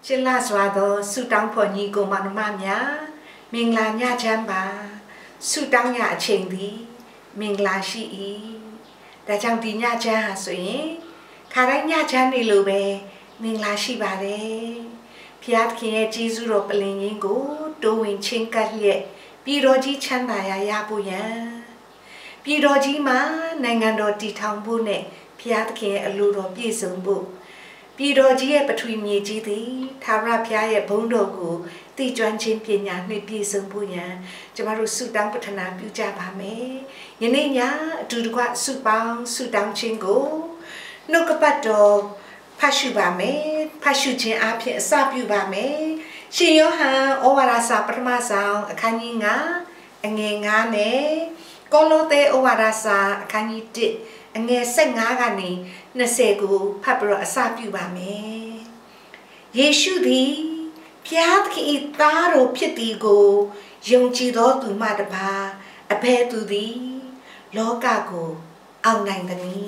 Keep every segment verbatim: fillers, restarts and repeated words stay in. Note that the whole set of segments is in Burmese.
Chỉ là xóa đó sự tăng phổ nhị của mà nó mà nhá mình là nhà chăn bà sự tăng nhà chênh đi mình là sĩ ý đã chẳng đi nhà chăn hả suy khá đánh nhà chăn đi lưu bè mình là sĩ bà đấy phiát khi nghe chí dụ rộp lên nhìn gỗ đồ hình chênh cắt lệ bì rô chí chăn bà ya ya bù ya bì rô chí mà này ngàn đồ đi thang bù nè phiát khi nghe lưu rô bì sống bù bì rô chí ya bà thùy mì chí thì thà ra phiát ya bông đồ gỗ tí choan chênh bì nhạc nè bì sống bù ya cho mà rô sự tăng bật thana bì cha bà mẹ nhìn nè nhá trừ được qua sự băng sự tăng chênh gỗ nô cấp bát đồ phát sự bà mẹ phát sự chênh áp hiện sa bì bà mẹ chị nhớ ha ô bà ra sa bật mà sao khá nhì ngá anh nghe ngá nè có lô tê ô bà ra sa khá nhì tị anh nghe sách ngá gà nè nè xe của phát bật sa bì bà mẹ Giê-xu đi phiát khi ta rô phiết đi gô dùng chi đó tụi mà đập bà à bè tụi đi lô cả gô ông nành tà ní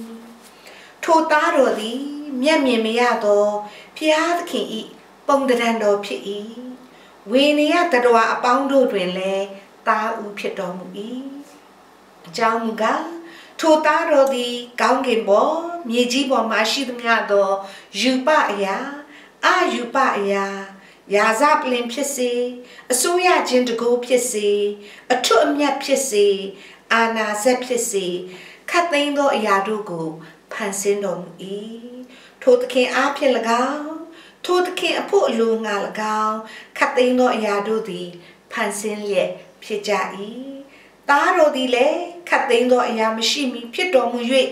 thô ta rô đi miên miên mê ya đó phiát khi bông đà đàn đó phiết ý Vì nè ya ta đòa à bóng đô ruyền lè ta u phiết đó mù ý Chào mù gà thô ta rô đi cao ngên bó mê chí bó mà xí tâm ya đó dư bạ ya à dư bạ ya ya giáp lên phiết xì à xô ya chên đô gô phiết xì à thô âm nhạc phiết xì à nà zép phiết xì khát tên đó ya đô gô phàn xên đó mù ý thô ta khen á phiết là gáo thô ta khen á phô lô ngà là gáo khát tên đó ya đô đi phàn xên lệ phiết cha ý ta rô đi lệ khát tên đó ya mà xì mì phiết đó mù yuệ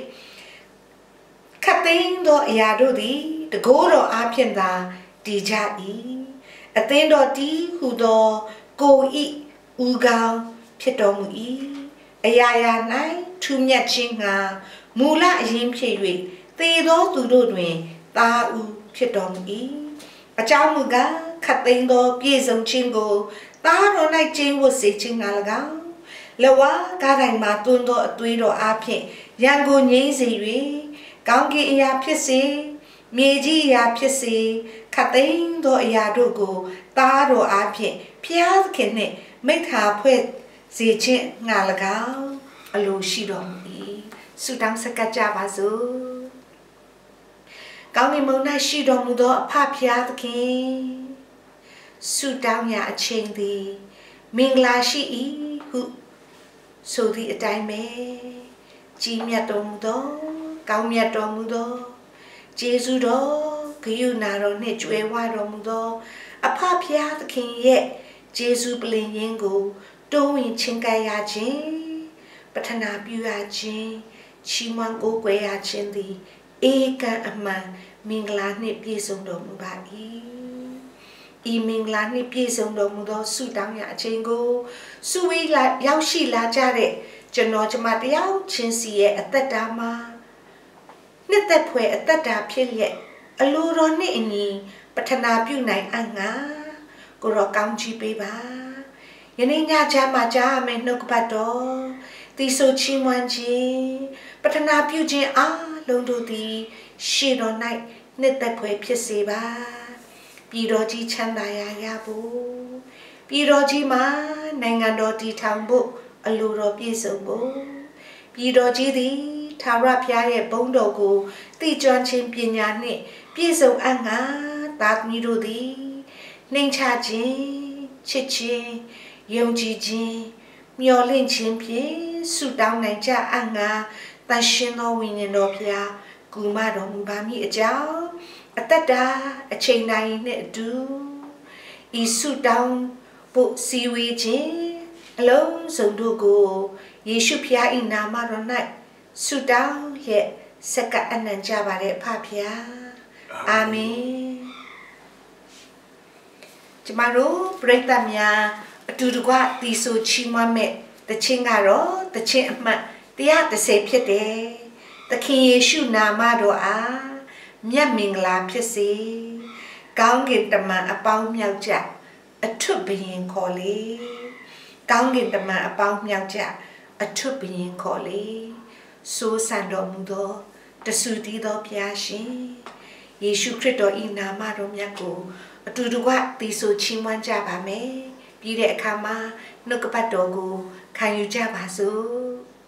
khát tên đó ya đô đi đô gô đó á phiên đà đi cha ý à tên đó đi hù đó cô ý u gao phiết đó mù ý à ya ya nái thu nhạc chênh ngà mù lạ yếm phiết yuệ tê đó tù đô đuền ta u phiết đó mù ý à cháu mù gá khát tên đó bia dông chênh gô ta rô nái chênh vô xế chênh ngà là gáo là quá ca rành mà tuôn đó tùy đó á phiết yang gô nhế dê yuệ cao ghê ya phiết xế mê chí ya phiết xế khát tên đó ya đô gô ta rô á phiết phiát khen nè mấy thà phết dê chênh ngà là gáo à lô xí đó mù ý sự tăng sắc ca cha bà dô cao nghề mâu nai xí đó mù đó phá phiát khen sự tăng nhà chênh đi mình là xí ý hụ số đi ở trái mê chi mẹ đó mù đó cao mẹ đó mù đó Giê-xu đó cứ yêu nà rồi nè chú ế hoài đó mù đó à phá phiát khen yẹ Giê-xu bà lên yên gô đô yên chênh gai ya chênh bà thà nà biu ya chênh chi mang gô quê ya chênh đi ê ca à mà mình là nè bia sống đó mù bà ý ý mình là nè bia sống đó mù đó su tăng ya chênh gô su ý là yao xì là cha rệ cho nó cho mà yao chênh xì yẹ à tất đà mà nè tất phê à tất đà phiết yẹ à lô rô nè nhì bà thà nà biu này à ngá cô rô cao chi bê bà Yến ấy nhà cha mà cha mẹ nô cô bà đó Tí sô chi ngoan chi Bà thà nà biu chi á lông đô tí xì rô này nè tất phê phiết xê bà Bì rô chi chăn đà ya ya bố Bì rô chi mà nè ngàn đô tí thang bố à lô rô bì sống bố Bì rô chi tí thà ra phiá yẹ bông đồ cô tí choan chênh bì nhá nè bì sống á ngá tát mì rô tí Nênh cha chênh chết chênh Yông chí chênh Miao lên chênh phía Su đào nành cha á ngá Ta xên nô vinh nè nô phía Cú mà rô mù bà mì ở cháu à tất đà à chênh này nè đu Ý su đào bộ xì vi chênh à lông sống đô gô Giê-xu phía in nà mà rô nạch su đào yẹ sắc cả anh nành cha bà rẹ phá phía Amen Chứ mà rô break tam ya Tù đu qua tí sô chi mà mẹ Ta chênh ngà rô ta chênh mà Tí á ta xê phiết đê Ta khen Giê-xu nà mà rô á Mẹ mình là phiết xê Cao nghiên tâm mà à bao nhau chạc À thúc bình yên khó lý Cao nghiên tâm mà à bao nhau chạc À thúc bình yên khó lý Số sàn đô mù đô Ta su tí đô bia xê Giêsu Christo y nama rom ya ko tu du wa ti so chin wan ja ba me pi de akha ma no ka pat do ko khan yu ja ba so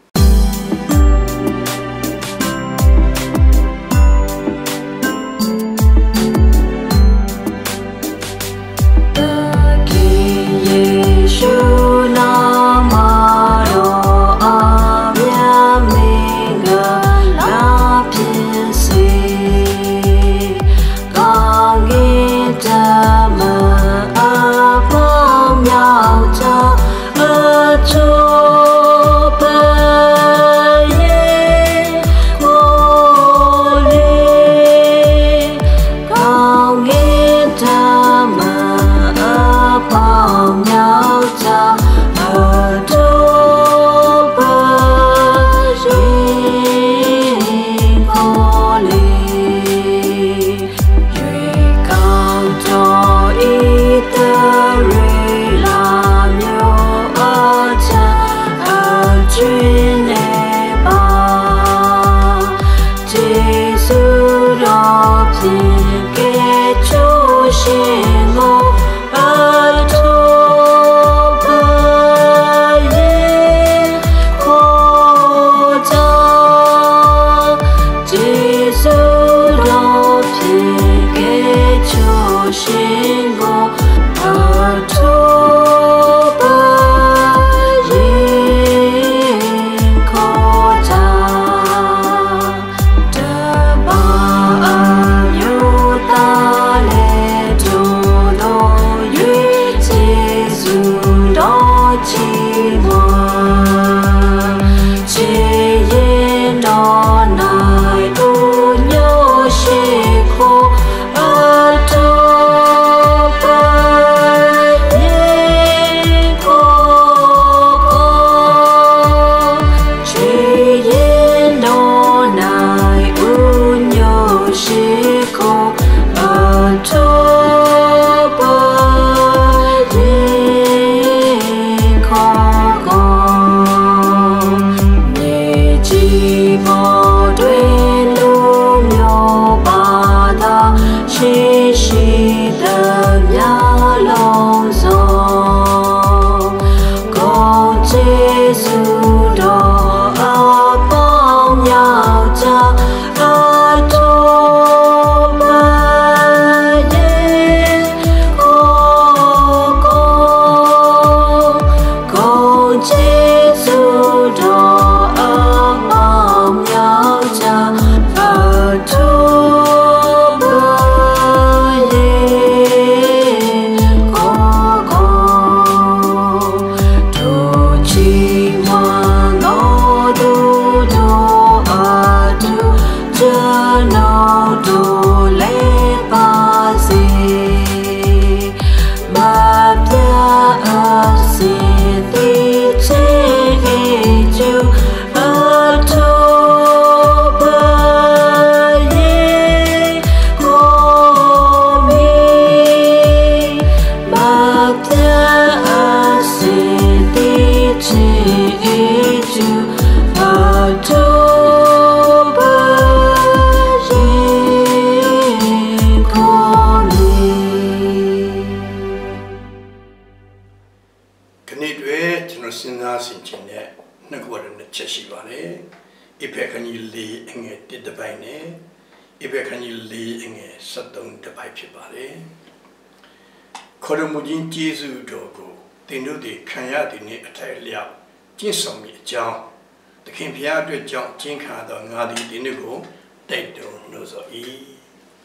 Koromujin Jesu Dogo, they knew the Kanyadi ne Atalia, Jinsomi, John, the Kimpia to John Jinka, the Ngadi Dinigo, they don't know so e.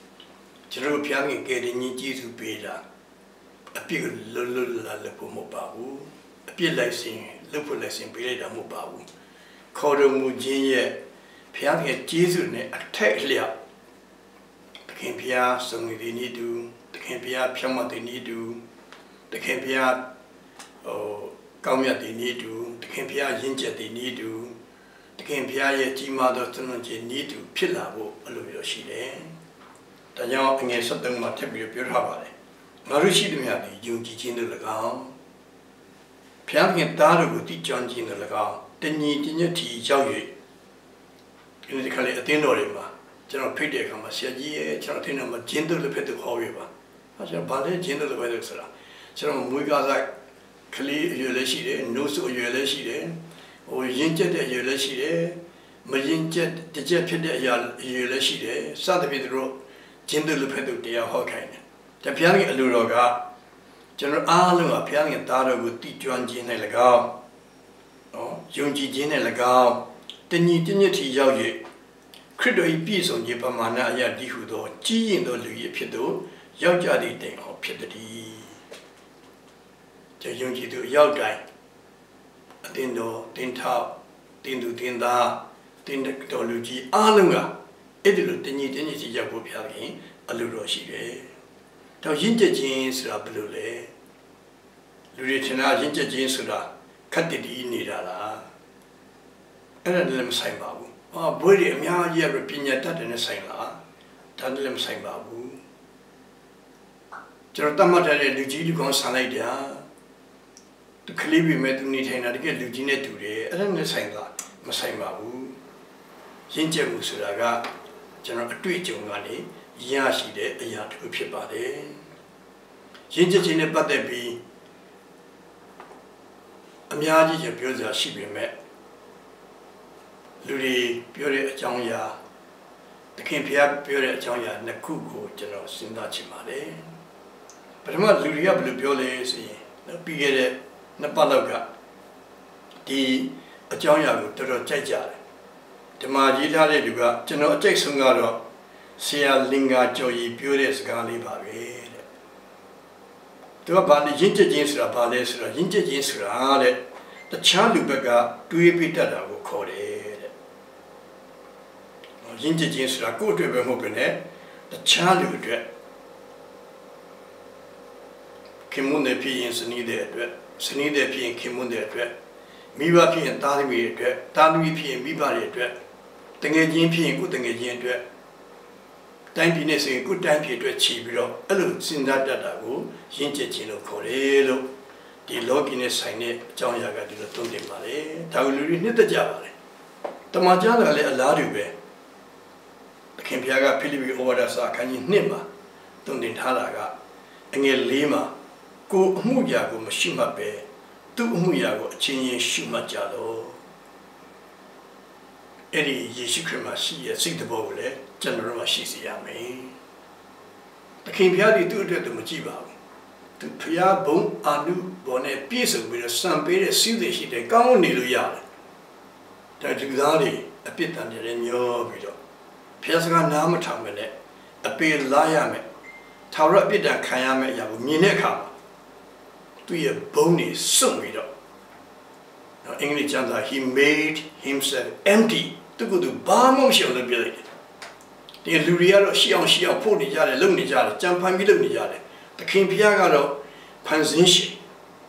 General Piang getting in Jesu Beda, a big Lula Lepomobabu, a big lacing, Lupulacing Beda Mobabu, Koromujin ye, Piang Jesu ne Atalia, the Kimpia, something they need to. The Campia Piama they need to, the Campia Gamia they need to, the Campia Yinja they need to, the Campia Jima Dostonoji need to Pilabo Aluvioshide. The young and Satan Matabu Purhabale. Marushi Miadi, Junji in the Lagan. Piang Daru di John in the Lagan, the need in your tea, Jowie. In the Kali Atenorima, ကျွန်တော်ဖိတ်တဲ့အခါမှာဆရာကြီးရဲ့ကျွန်တော်ထင်တယ်မှာဂျင်းတို့လည်းဖက်သူခေါ်ရပါအဲကျွန်တော်ဘာလဲဂျင်းတို့လည်းဖက်သူဆိုတာကျွန်တော်မွေးကားစားကလေးအရွယ်လည်းရှိတယ်နိုးစုအရွယ်လည်းရှိတယ်ဟိုရင်းကျက်တဲ့အရွယ်လည်းရှိတယ်မရင်ကျက်တကြက်ဖြစ်တဲ့အရာအရွယ်လည်းရှိတယ်စသဖြင့်သူတို့ဂျင်းတို့လည်းဖက်သူတရားဟောခိုင်းတယ်ဒါဘုရားကအလိုတော်ကကျွန်တော်အားလုံးကဘုရားရဲ့သားတော်ကိုတည်ကျွမ်းခြင်းနဲ့၎င်းနော်ယုံကြည်ခြင်းနဲ့၎င်းတညီတညွတ်ထီရောက်ရခရစ်တော်၏ပြည့်စုံခြင်းပမာဏအရာဒီဟုသောကြီးရင်သောလူ၏ဖြစ်သောယောက်ျားသည်တိုင်အောင်ဖြစ်သည်ကျွန်ယုံကြည်သူရောက်တိုင်းအတင်းတော်တင်းထောက်တင်းသူတင်းသားတင်းတော်လူကြီးအားလုံးကအဲ့ဒီလိုတညီတညွတ်ထီရောက်ဖို့ဘုရားခင်အလိုတော်ရှိတယ်တော့ရင့်ကျက်ခြင်းဆိုတာဘယ်လိုလဲလူတွေထင်တာရင့်ကျက်ခြင်းဆိုတာခက်တည်တည်နေတာလားအဲ့ဒါလည်းမဆိုင်ပါဘူးအာဘွေတွေအများကြီးရပညာတတ်တယ်နဲ့ဆိုင်လားဒါလည်းမဆိုင်ပါဘူးကျွန်တော်တတ်မှတ်တဲ့လူကြီးလူကောင်းဆန်လိုက်တာသူကလေးပဲမဲ့သူနေထိုင်တာတကယ်လူကြီးနဲ့တူတယ်အဲ့ဒါနဲ့ဆိုင်လားမဆိုင်ပါဘူးရင့်ကျက်မှုဆိုတာကကျွန်တော်အတွေ့အကြုံကနေရရှိတဲ့အရာတစ်ခုဖြစ်ပါတယ်ရင့်ကျက်ခြင်းနဲ့ပတ်သက်ပြီးအများကြီးပြောစရာရှိပေမဲ့လူတွေပြောတဲ့အကြောင်းအရာတခင်ဖျားပြောတဲ့အကြောင်းအရာနှစ်ခုကိုကျွန်တော်စဉ်းစားချင်ပါတယ်ပထမလူတွေကဘယ်လိုပြောလဲဆိုရင်ပြီးခဲ့တဲ့နှစ်ပတ်လောက်ကဒီအကြောင်းအရာကိုတော်တော်ကြိုက်ကြတယ်ဓမ္မကြီးထားတဲ့လူကကျွန်တော်အကြိုက်ဆုံးကတော့ဆရာလင်္ကာကျော်ကြီးပြောတဲ့စကားလေးပါပဲတဲ့သူကဘာလဲရင့်ကျက်ခြင်းဆိုတာဘာလဲဆိုတော့ရင့်ကျက်ခြင်းဆိုတာတဲ့တခြားလူဘက်ကတွေးပြီးတတ်တာကိုခေါ်တယ်တဲ့ရင့်ကျက်ခြင်းဆိုတာကိုယ့်အတွက်ပဲမဟုတ်ဘဲနဲ့တခြားလူအတွက်ခင်မွန်းတဲ့ဖြစ်ရင်စနီးတဲ့အတွက်စနီးတဲ့ဖြစ်ရင်ခင်မွန်းတဲ့အတွက်မိဘဖြစ်ရင်သားသမီးတွေအတွက်သားသမီးဖြစ်ရင်မိဘတွေအတွက်တငယ်ချင်းဖြစ်ရင်ကိုယ်တငယ်ချင်းအတွက်တိုင်းပြည်နဲ့ဆိုရင်ကိုယ်တိုင်းပြည်အတွက်ခြေပြီးတော့အဲ့လိုစဉ်းစားတတ်တာကိုရင့်ကျက်ခြင်းလို့ခေါ်တယ်လို့ဒီလောကီနဲ့ဆိုင်တဲ့အကြောင်းအရာကဒီလိုသုံးသပ်ပါလေဒါကိုလူတွေနှစ်သက်ကြပါလေတမန်ကျမ်းကလည်းအလားတူပဲသခင်ဘုရားကဖိလိပ္ပိဩဝါဒစာအခန်းကြီးနှစ်မှာသုံးသင်ထားတာကအငယ်လေးမှာကိုအမှုရာကိုမရှိမှတ်ပဲသူ့အမှုရာကိုအချင်းချင်းရှုမှတ်ကြလို့အဲ့ဒီယေရှုခရစ်မှာရှိရဲ့စိတ်တဘောကိုလည်းကျွန်တော်တို့မှာရှိစေရမယ်သခင်ဘုရားဒီသူ့အတွက်သူမကြည့်ပါဘူးသူဖျားဘုံအာနုဘောနဲ့ပြည့်စုံပြီးတော့စံပေးတဲ့စီးတဲ့ရှိတဲ့ကောင်းနေလို့ရတယ်။ဒါဒီသားတွေအပြစ်တန်တယ်ညောပြီးတော့ဖျားစကားနားမထောင်မဲ့နဲ့အပေလာရမယ်။ထာဝရအပြစ်ဒဏ်ခံရမယ့်အရာကိုမြင်တဲ့အခါမှာသူရဲ့ဘုံတွေစွန့်ပြီးတော့အင်္ဂလိပ်ကျမ်းစာ he made himself empty သူကသူဘာမှမရှိအောင်လုပ်ပြလိုက်တယ်။ဒီလူတွေကတော့ရှေ့အောင်ရှေ့အောင်ဖို့နေကြတယ်လုံနေကြတယ်ကြံဖန်ပြီးလုပ်နေကြတယ်သခင်ဖျားကတော့ဖန်ဆင်းရှင်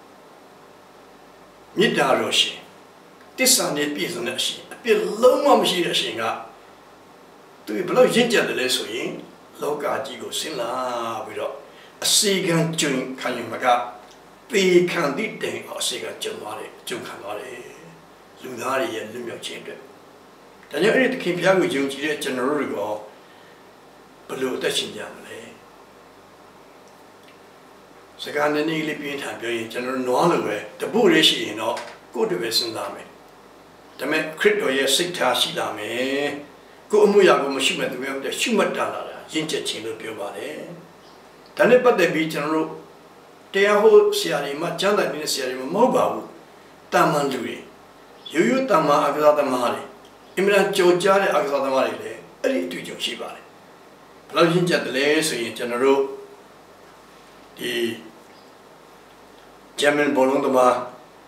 မြစ်တာတော်ရှင်တစ္ဆာနဲ့ပြည့်စုံတဲ့အရှင်အပြစ်လုံးဝမရှိတဲ့အရှင်ကသူဘလို့ရင့်ကျက်တယ်လဲဆိုရင်လောကကြီးကိုဆင်းလာပြီးတော့အစီကံကျွင်ခံယူမကပေခံသည့်တိုင်အစီကံကျွံသွားတယ်ကျွံခံသွားတယ်လူသားတွေရဲ့လူမျိုးချင်းအတွက်ဒါကြောင့်အဲ့ဒီသခင်ဖျားကိုယုံကြည်တဲ့ကျွန်တော်တို့တွေကဘလို့အသက်ရှင်ကြမလဲစကားနည်းနည်းလေးပြင်းထန်ပြောရင်ကျွန်တော်နွားလိုပဲတပုတ်ရရှိရင်တော့ကိုယ့်တပည့်စဉ်းစားမယ်ဒါပေမဲ့ခရစ်တော်ရဲ့စိတ်ထားရှိလာမယ်ကိုယ်အမှုရာကိုမရှိမဲ့သူများတဲ့ရှုမှတ်တာလာရင့်ကျက်ခြင်းလို့ပြောပါတယ်ဒါနဲ့ပတ်သက်ပြီးကျွန်တော်တို့တရားဟောဆရာတွေမှာကျမ်းစာနေတဲ့ဆရာတွေမဟုတ်ပါဘူးတာမန်လူတွေရိုးရိုးတာမန်အကစားသမားတွေအင်မတန်ကြော်ကြားတဲ့အကစားသမားတွေလည်းအဲ့ဒီအတွေ့အကြုံရှိပါတယ်ဘယ်လိုရင့်ကျက်တယ်လဲဆိုရင်ကျွန်တော်တို့ဒီဂျာမန်ဘောလုံးသမား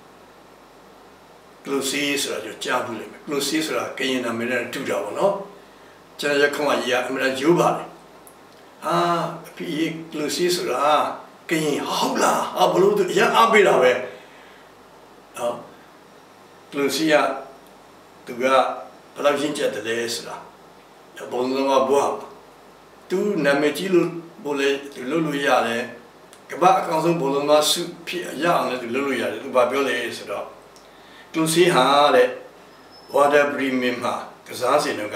ကလူစီဆိုတာကြောကြားဘူးလေကလူစီဆိုတာကရင်နာမည်နဲ့တူတာပေါ့နော်ကျွန်တော်ရခေါင်းကကြီးအမှန်ရိုးပါလေဟာအဖေကလူစီဆိုတာကရင်ဟုတ်လားအဘလို့သူရအားပေးတာပဲဟောကလူစီကသူကဘယ်လောက်ရှင်းချက်တယ်လဲဆိုတာဘောလုံးသမားဘွားသူနာမည်ကြီးလို့ဘိုလေသူလုပ်လို့ရတယ်ကမ္ဘာအကောင်ဆုံးဘောလုံးသမားစုဖြစ်ရအောင်လည်းသူလုပ်လို့ရတယ်သူဘာပြောလဲဆိုတော့ကလူစီဟာတဲ့ဝါတာဘရီမင်မှာကစားစင်တို့က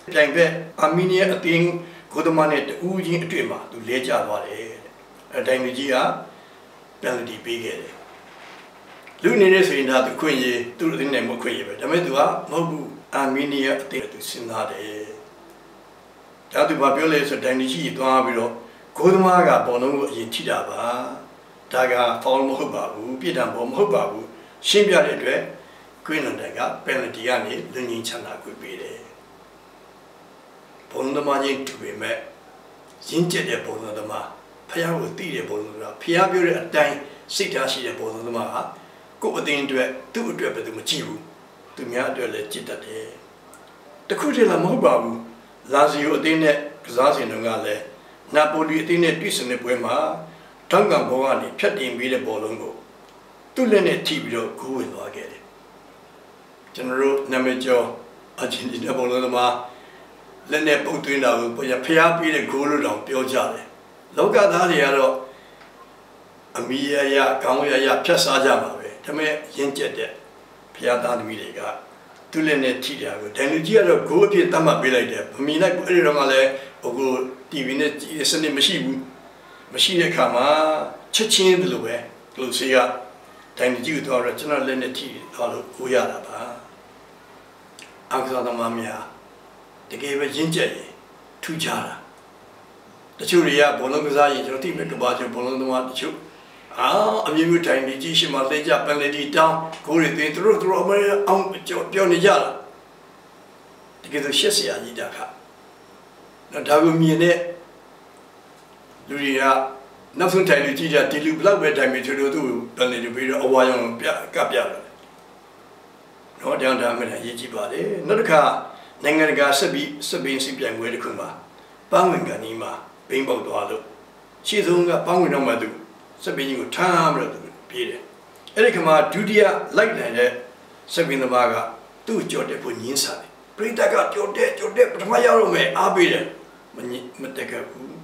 ပြန်ပဲအာမီနီးယားအသင်းဂိုဒမာနဲ့တူးချင်းအတွေ့မှာသူလဲကျသွားတယ်အဲတိုင်မကြီးကပန်လတီပေးခဲ့တယ်လူနေတဲ့ဆိုရင်ဒါသူခွင့်ရသူ့အသင်းနဲ့မခွင့်ရပဲဒါပေမဲ့သူကမဟုတ်ဘူးအာမီနီးယားအသင်းသူစဉ်းစားတယ်ဒါသူဘာပြောလဲဆိုတိုင်ကြီးသွားပြီးတော့ဂိုဒမာကဘောလုံးကိုအရင်ထိတာပါဒါကဖောင်းမဟုတ်ပါဘူးပြစ်ဒဏ်ပေါ်မဟုတ်ပါဘူးရှင်းပြတဲ့အတွက်ကွင်းလန်တန်ကပန်လတီကနေလူငင်းချမ်းသာခွင့်ပေးတယ်ဘုံသမားချင်းတူပေမဲ့ရင်းကျက်တဲ့ဘုံသမားဖះကိုတိတဲ့ဘုံသမားဖះပြောတဲ့အတိုင်းစိတ်ထားရှိတဲ့ဘုံသမားဟာကိုယ်အတင်းအတွက်သူ့အတွက်ပဲသူမကြည့်ဘူးသူများအတွက်လည်းကြည့်တတ်တယ်တခုတည်းလည်းမဟုတ်ပါဘူးလာဇီယိုအတင်းနဲ့ကစားစဉ်တုန်းကလည်းနာပိုလီအတင်းနဲ့တွေ့ဆုံတဲ့ပွဲမှာတောင်ကဘောကနေဖြတ်တင်ပြီးတဲ့ဘောလုံးကိုသူ့လက်နဲ့ထိပြီးတော့ဂိုးဝင်သွားခဲ့တယ်ကျွန်တော်တို့နာမည်ကျော်အာဂျင်တီးနားဘောလုံးသမားလက်နဲ့ပုတ်သွင်းတာကိုဖျားပြီးတဲ့ဂိုးလို့တောင်ပြောကြတယ်လောကသားတွေကတော့အမီရရခေါင်းရရဖြတ်စားကြပါပဲဒါပေမဲ့ရင်းကျက်တဲ့ဖျားသားသမီးတွေကသူ့လက်နဲ့ထိတာကိုဒန်လူကြီးကတော့ဂိုးအဖြစ်သတ်မှတ်ပေးလိုက်တယ်ဗမီလိုက်အဲ့ဒီတော့ကလည်းဟိုကို တီဗီ နဲ့စနစ်မရှိဘူးမရှိတဲ့အခါမှာချက်ချင်းတယ်လို့ပဲလူစီကဒန်လူကြီးကိုတော့ကျွန်တော်လက်နဲ့ထိတော့လို့ကိုရတာပါအခါသမားများတကယ်ပဲရင်းကျက်ရင်ထူးခြားတာတချို့တွေကဘောလုံးကစားရင်ကျွန်တော်တိမဲ့ကဘာကျော်ဘောလုံးသမားတချို့အာအမျိုးမျိုးတိုင်းဒီကြီးရှိမှသိကြပန်လေတီတောင်းကိုရီတင်သူတို့သူတို့အမေအောင်ပြောနေကြတာတကယ်ဆိုရှက်စရာကြီးတာခါတော့ဒါကိုမြင်တဲ့လူတွေကနောက်ဆုံးတိုင်လူကြီးကြဒီလူဘလောက်ပဲတိုင်ပြီးသူတို့သူ့ပန်လေတီပြီးတော့အဝါရောင်ပြကပ်ပြတယ်တော့တောင်းတာမှလည်းရေးကြည့်ပါလေနောက်တစ်ခါနိုင်ငံတကာဆက်ပြီးစပင်းစီပြိုင်ပွဲတစ်ခုမှာပန်းဝင်ကနေမှာဘိန်းပေါက်သွားလို့ရှေ့ဆုံးကပန်းဝင်တော့မှသူစပင်းကြီးကိုထမ်းပြီးတော့ပြေးတယ်အဲ့ဒီခါမှာဒုတိယလိုက်နိုင်တဲ့စပင်းသမားကသူ့ကြော်တဲ့ဖို့ညင်းစားတယ်ပရိသတ်ကကြော်တဲ့ကြော်တဲ့ပထမရောက်တော့မယ်အားပေးတယ်မညမတက်ခဲ့ဘူး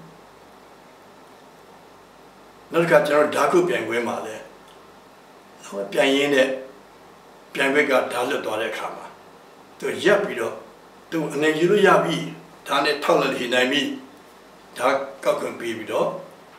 နောက်တစ်ခါကျွန်တော်ဓာတ်ခုပြိုင်ပွဲမှာလဲဟောပြိုင်ရင်းနဲ့ပြိုင်ပွဲကဓာတ်လွတ်သွားတဲ့အခါမှာသူရက်ပြီးတော့သူအနေယူလို့ရပြီဒါနဲ့ထောက်လက်နေနိုင်ပြီဒါကောက်ခွင့်ပြီးပြီးတော့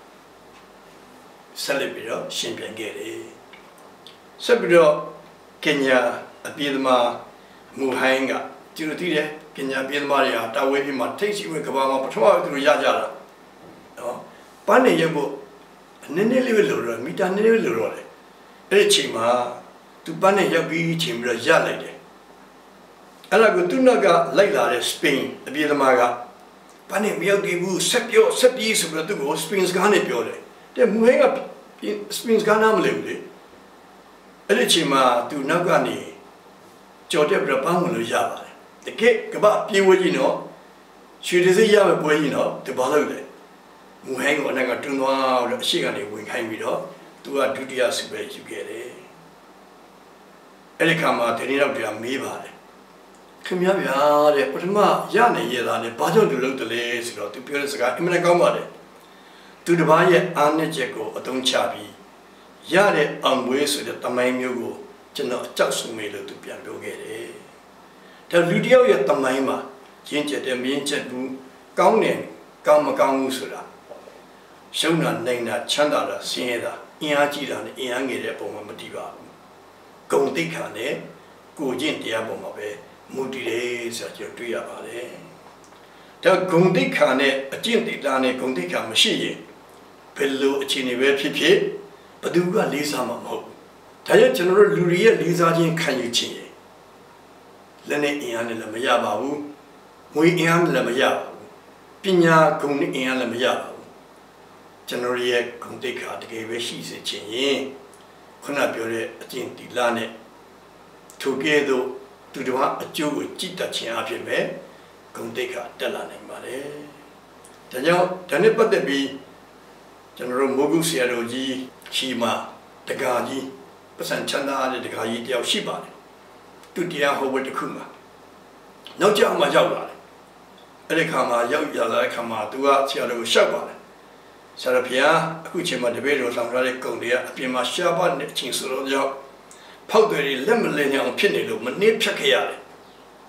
ဆက်လက်ပြီးတော့ရှင်းပြခဲ့တယ်ဆက်ပြီးတော့ကင်ညာအပြည်သမားမူဟိုင်းကကျူတီးတယ်ကင်ညာအပြည်သမားတွေဟာတာဝဲပြီးမှထိတ်ရှိဝင်ကဘာမှာပထမသူတို့ရကြတာနော်ပန်းနေရုပ်ဖို့နည်းနည်းလေးပဲလိုတော့မီတာနည်းနည်းပဲလိုတော့တယ်အဲ့ဒီအချိန်မှာသူပန်းနေရောက်ပြီးချိန်ပြီးတော့ရလိုက်တယ်အဲ့ဒါကိုသူနောက်ကလိုက်လာတဲ့စပိန်အပြည်သမားကဘာနဲ့မရောက်သေးဘူးဆက်ပြောဆက်ပြီးဆိုပြီးတော့သူ့ကိုစပိန်စကားနဲ့ပြောတယ်တဲ့မူဟဲကစပိန်စကားနားမလဲဘူးလေအဲ့ဒီအချိန်မှာသူနောက်ကနေကြော်တက်ပြီးတော့ပန်းဝင်လို့ရပါတယ်တကယ်ကမ္ဘာပြေးဝဲကြီးနော်ရွှေတစိရမယ်ပွဲကြီးနော်သူဘာလုပ်လဲမူဟဲကအနောက်ကတွန်းသွားလို့အရှိကနေဝင်ခိုင်းပြီးတော့သူကဒုတိယဆုပဲယူခဲ့တယ်အဲ့ဒီခါမှာဒီနေ့တော့တရားမေးပါတယ်ခင်ဗျာဗျာတဲ့ပထမရနေရတာနဲ့ဘာကြောင့်သူလုပ်တယ်လဲဆိုတော့သူပြောတဲ့စကားအမှန်ကောင်းပါတယ်သူတစ်ပါးရဲ့အားနည်းချက်ကိုအသုံးချပြီးရတဲ့အောင်ပွဲဆိုတဲ့တမိုင်းမျိုးကိုကျွန်တော်အကြောက်ဆုံးမေလို့သူပြန်ပြောခဲ့တယ်ဒါလူတယောက်ရဲ့တမိုင်းမှာရင်းချက်တယ်မရင်းချက်ဘူးကောင်းတယ်ကောင်းမကောင်းဘူးဆိုတာရှုံးတာနိုင်တာချမ်းသာတာဆင်းရဲတာအင်အားကြီးတာနဲ့အင်အားငယ်တဲ့ပုံမှာမတည်ပါဘူးဂုဏ်သိက္ခာနဲ့ကိုကျင့်တရားပုံမှာပဲမူတည်တယ်ဆိုတာကျွန်တော်တွေ့ရပါတယ်ဒါဂုဏ်သိက္ခာနဲ့အကျင့်တရားနဲ့ဂုဏ်သိက္ခာမရှိရင်ဘယ်လိုအခြေအနေပဲဖြစ်ဖြစ်ဘယ်သူကလေးစားမှာမဟုတ်ဘူးဒါကြောင့်ကျွန်တော်တို့လူတွေရဲ့လေးစားခြင်းခံယူခြင်းရလက်နဲ့အင်အားနဲ့လည်းမရပါဘူးငွေအင်အားနဲ့လည်းမရပါဘူးပညာဂုဏ်နဲ့အင်အားလည်းမရပါဘူးကျွန်တော်ရဲ့ဂုဏ်သိက္ခာတကယ်ပဲရှိစေခြင်းရင်ခုနပြောတဲ့အကျင့်တရားနဲ့ထိုကဲ့သို့သူတို့ကအကျိုးကိုကြည်တတ်ခြင်းအဖြစ်ပဲဂုဏ်သိက္ခာတက်လာနိုင်ပါတယ်ဒါကြောင့်ဒါနဲ့ပတ်သက်ပြီးကျွန်တော်တို့မိုးကုဆရာတော်ကြီးချီမာတကာကြီးပစံချမ်းသာတဲ့တကာကြီးတယောက်ရှိပါတယ်သူတရားဟောပွဲတစ်ခုမှာနောက်ကျမှရောက်လာတယ်အဲ့ဒီခါမှာရောက်ရလာတဲ့ခါမှာသူကဆရာတော်ကိုရှောက်ပါတယ်ဆရာတော်ဘုရားအခုချိန်မှာတပည့်တော်ဆောင်ထားတဲ့ဂုဏ်တွေကအပြင်မှာရှားပါတဲ့အချင်းဆိုတော့ကြောင့်ဖောက်တွေလက်မလည်ညောင်ဖြစ်နေလို့မနှိမ့်ဖြတ်ခဲ့ရတယ်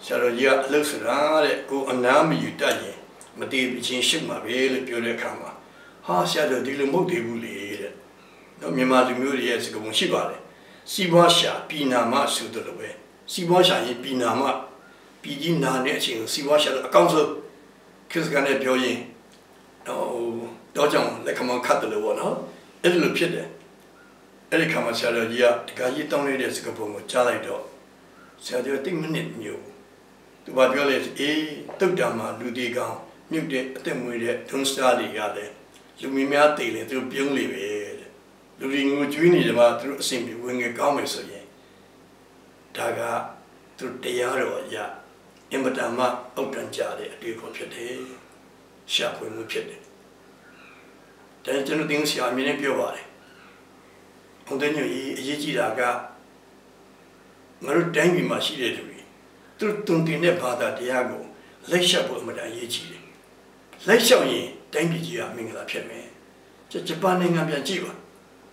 ဆရာတော်ကြီးကအလုပ်ဆိုတာတဲ့ကိုအနားမယူတတ်ရင်မတည်ပြီးချင်းရှုမှာပဲလို့ပြောတဲ့အခါမှာဟာဆရာတော်ဒီလိုမဟုတ်သေးဘူးလေတဲ့နော်မြန်မာလူမျိုးတွေရဲ့စကားပုံရှိပါတယ်စီးပွားရှာပြည်နာမဆိုတယ်လို့ပဲစီးပွားရှာရင်ပြည်နာမပြည်ကြီးနာတဲ့အချိန်ကိုစီးပွားရှာတော့အကောင့်ဆုံးခစ်စကန်နဲ့ပြောရင်တော့တော့ကြောင့်လက်ခမောင်းခတ်တယ်လို့ပေါ့နော်အဲ့လိုဖြစ်တယ်အဲ့ဒီခါမှာဆရာတော်ကြီးကတခါကြီးတောင်းလိုက်တဲ့စကားပုံကိုကြားလိုက်တော့ဆရာတော်တိတ်မိနစ်မျိုးသူကပြောလေအေးတုတ်တံမှာလူဒီကောင်မြုပ်တဲ့အသက်မွေးတဲ့ဒွန်စတာတွေကလည်းလူမင်းများတည်လေသူပြုံးလေပဲတဲ့လူတွေငိုကြွေးနေတယ်မှာသူတို့အဆင်ပြေဝင်ငယ်ကောင်းမယ်ဆိုရင်ဒါကသူတရားတော်အရာအင်မတန်မှအောက်တန်းကြတဲ့အတွေ့အကြုံဖြစ်တယ်ရှာဖွေမှုဖြစ်တယ်ဒါကျွန်တော်တင်းဆရာအမြင်နဲ့ပြောပါတယ်ဘုံတဲ့ညကြီးအရေးကြီးတာကငါတို့တိုင်းပြည်မှာရှိတဲ့လူတွေသူတို့တုံတင်တဲ့ဘာသာတရားကိုလက်လျှောက်ဖို့အမှန်တန်အရေးကြီးတယ်လက်လျှောက်ရင်တိုင်းပြည်ကြီးကမင်္ဂလာဖြစ်မယ်ဂျပန်နိုင်ငံပြန်ကြည့်ပါ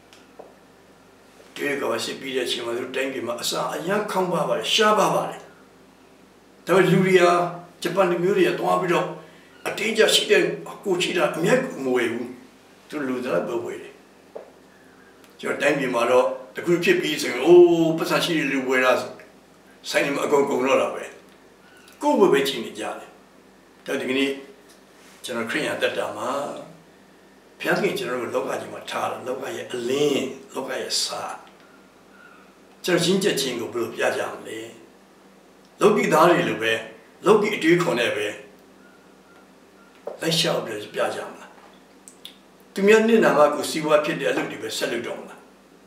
ဒီကောရှိပြီးတဲ့အချိန်မှာသူတို့တိုင်းပြည်မှာအစာအရန်ခေါင်းပါပါတယ်ရှားပါပါတယ်ဒါပေမဲ့လူတွေကဂျပန်လူမျိုးတွေကတွားပြီးတော့အတင်းကျပ်ရှိတဲ့ကိုချီတာအမျက်မဝေဘူးသူလူသားပဲဝေတယ်ကျွန်တော်တိုင်းပြည်မှာတော့တခုဖြစ်ပြီးဆိုရင်အိုးပတ်စံရှိတဲ့လူဝေတာဆိုင်နေမှာအကုန်ကုန်တော့တာပဲကိုယ်ပဲပဲချင်းနေကြတယ်ဒါဒီကနေ့ကျွန်တော်ခရိယာတက်တာမှာဖျားခင်ကျွန်တော်တို့လောကကြီးမှာထားတယ်လောကရဲ့အလင်းလောကရဲ့စာကျွန်တော်ချင်းချက်ချင်းကိုဘယ်လိုပြကြမလဲလောကီသားတွေလိုပဲလောကီအတွေးခွန်နဲ့ပဲလက်လျှောက်ပြီးပြကြမှာသူများနဲ့နာမကိုစီဝါဖြစ်တဲ့အလုပ်တွေပဲဆက်လုပ်တော့မှာ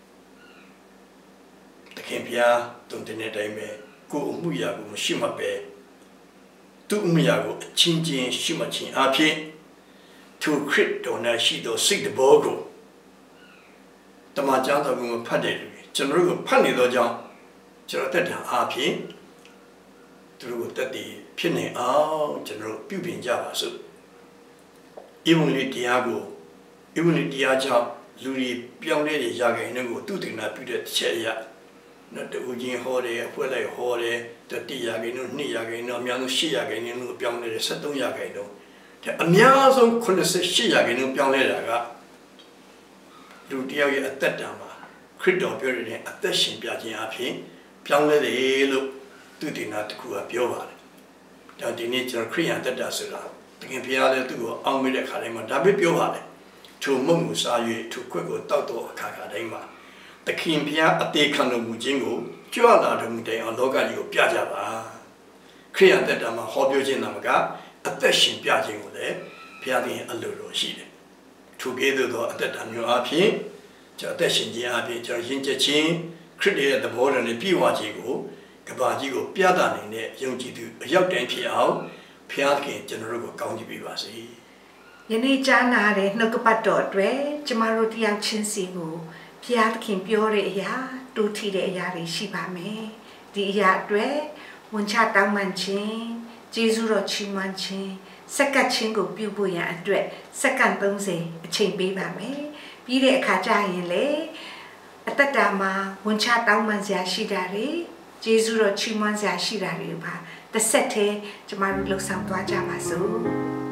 တခင်ဗျာတုံတင်တဲ့အတိုင်းပဲကိုအမှုရာကိုမရှိမှပဲသူ့အမှုရာကိုအချင်းချင်းရှိမှချင်းအဖြစ်သူခရစ်တော်နဲ့ရှိသောစိတ်တဘောကိုတမန်ကျမ်းတော်ကိုဖတ်တယ်လူကျွန်တော်တို့ကိုဖတ်နေသောကြောင့်ကျွန်တော်တက်တာအဖြစ်သူတို့ကိုတက်တည်ဖြစ်နေအောင်ကျွန်တော်ပြုပြင်ကြပါစို့ဤမူလေးတရားကိုဤမူလေးတရားကြောင့်လူတွေပြောင်းလဲတဲ့ရာဂိုင်တွေကိုသူတင်တာပြုတဲ့ချက်အရာနော်တူချင်းဟောတယ်အဖွဲ့လိုက်ဟောတယ်တတိရာဂိုင်တို့နှစ်ရာဂိုင်တို့အများဆုံးရှစ်ရာဂိုင်တို့ပြောင်းလဲတယ်73ရာဂိုင်တို့အများဆုံး88ရာဂိုင်တို့ပြောင်းလဲတာကလူတယောက်ရဲ့အသက်တာမှာခရစ်တော်ပြောတဲ့အသက်ရှင်ပြခြင်းအဖြစ်ပြောင်းလဲတယ်လို့သူတင်တာတခုကပြောပါတယ်ဒါဒီနေ့ကျွန်တော်ခရိယာတက်တာဆိုတာတကယ်ဖျားလဲသူ့ကိုအောင်းမိတဲ့ခါတိုင်းမှာဒါပဲပြောပါတယ်ထိုမုံကိုစား၍ထိုခွက်ကိုတောက်တော့အခါခါတိုင်းမှာတခင်ဖျားအသေးခံလို့မူခြင်းကိုကြွလာတော်မူတဲ့အောင်လောကကြီးကိုပြကြပါခရိယာတက်တာမှာဟောပြောခြင်းသာမကအသက်ရှင်ပြခြင်းကိုလည်းဖျားခြင်းအလိုတော်ရှိတယ်ထိုကဲ့သို့သောအသက်တာမျိုးအဖြစ်ကျွန်တော်အသက်ရှင်ခြင်းအဖြစ်ကျွန်တော်ရင့်ကျက်ခြင်းခရစ်ရဲ့သဘောတော်နဲ့ပြည့်ဝခြင်းကိုကဘာကြီးကိုပြသနိုင်တဲ့ယုံကြည်သူအရောက်တိုင်းဖြစ်အောင်ဖျားခင်ကျွန်တော်တို့ကိုကောင်းချီးပေးပါစေယနေ့ကြားနာတဲ့နှုတ်ကပတ်တော်အတွက်ကျမတို့တရားချင်းစီကိုဖျားခင်ပြောတဲ့အရာတူထီတဲ့အရာတွေရှိပါမယ်ဒီအရာအတွက်ဝန်ချတောင်းပန်ခြင်းကျေးဇူးတော်ချီးမွမ်းခြင်းစက္ကပ်ခြင်းကိုပြုဖို့ရန်အတွက်စက္ကန့်30အချိန်ပေးပါမယ်ပြီးတဲ့အခါကျရင်လေအတ္တတာမှာဝန်ချတောင်းပန်စရာရှိတာတွေကျေးဇူးတော်ချီးမွမ်းစရာရှိတာတွေပါတစ်ဆက်တည်းကျမတို့လှုပ်ဆောင်သွားကြပါစို့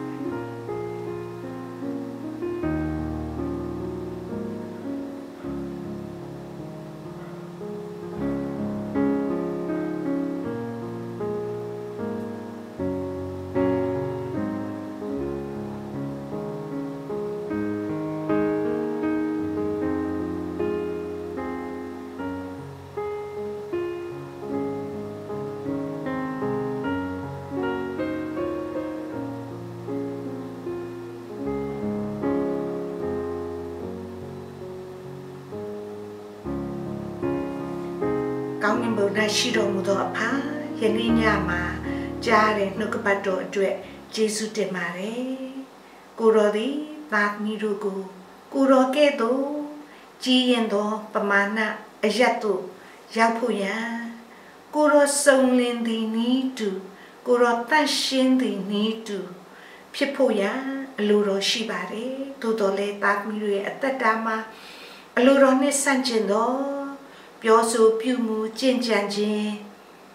ကောင်းကင်ဘုရားရှိတော်မူသောအဖယနေ့ညမှာကြားတဲ့နှုတ်ကပတ်တော်အတွက်ကျေးဇူးတင်ပါတယ်ကိုတော်သည်သားသမီးတို့ကိုကိုတော်ကဲ့သို့ကြီးရင်သောပမာဏအယတ်တို့ရောက်ဖို့ရန်ကိုတော်စုံလင်သည်နီးတူကိုတော်တတ်ရှင်းသည်နီးတူဖြစ်ဖို့ရန်အလိုတော်ရှိပါတယ်သို့တော်လည်းသားသမီးတို့ရဲ့အသက်တာမှာအလိုတော်နဲ့ဆန့်ကျင်သောပြောဆိုပြုမှုကြင်ကြံခြင်း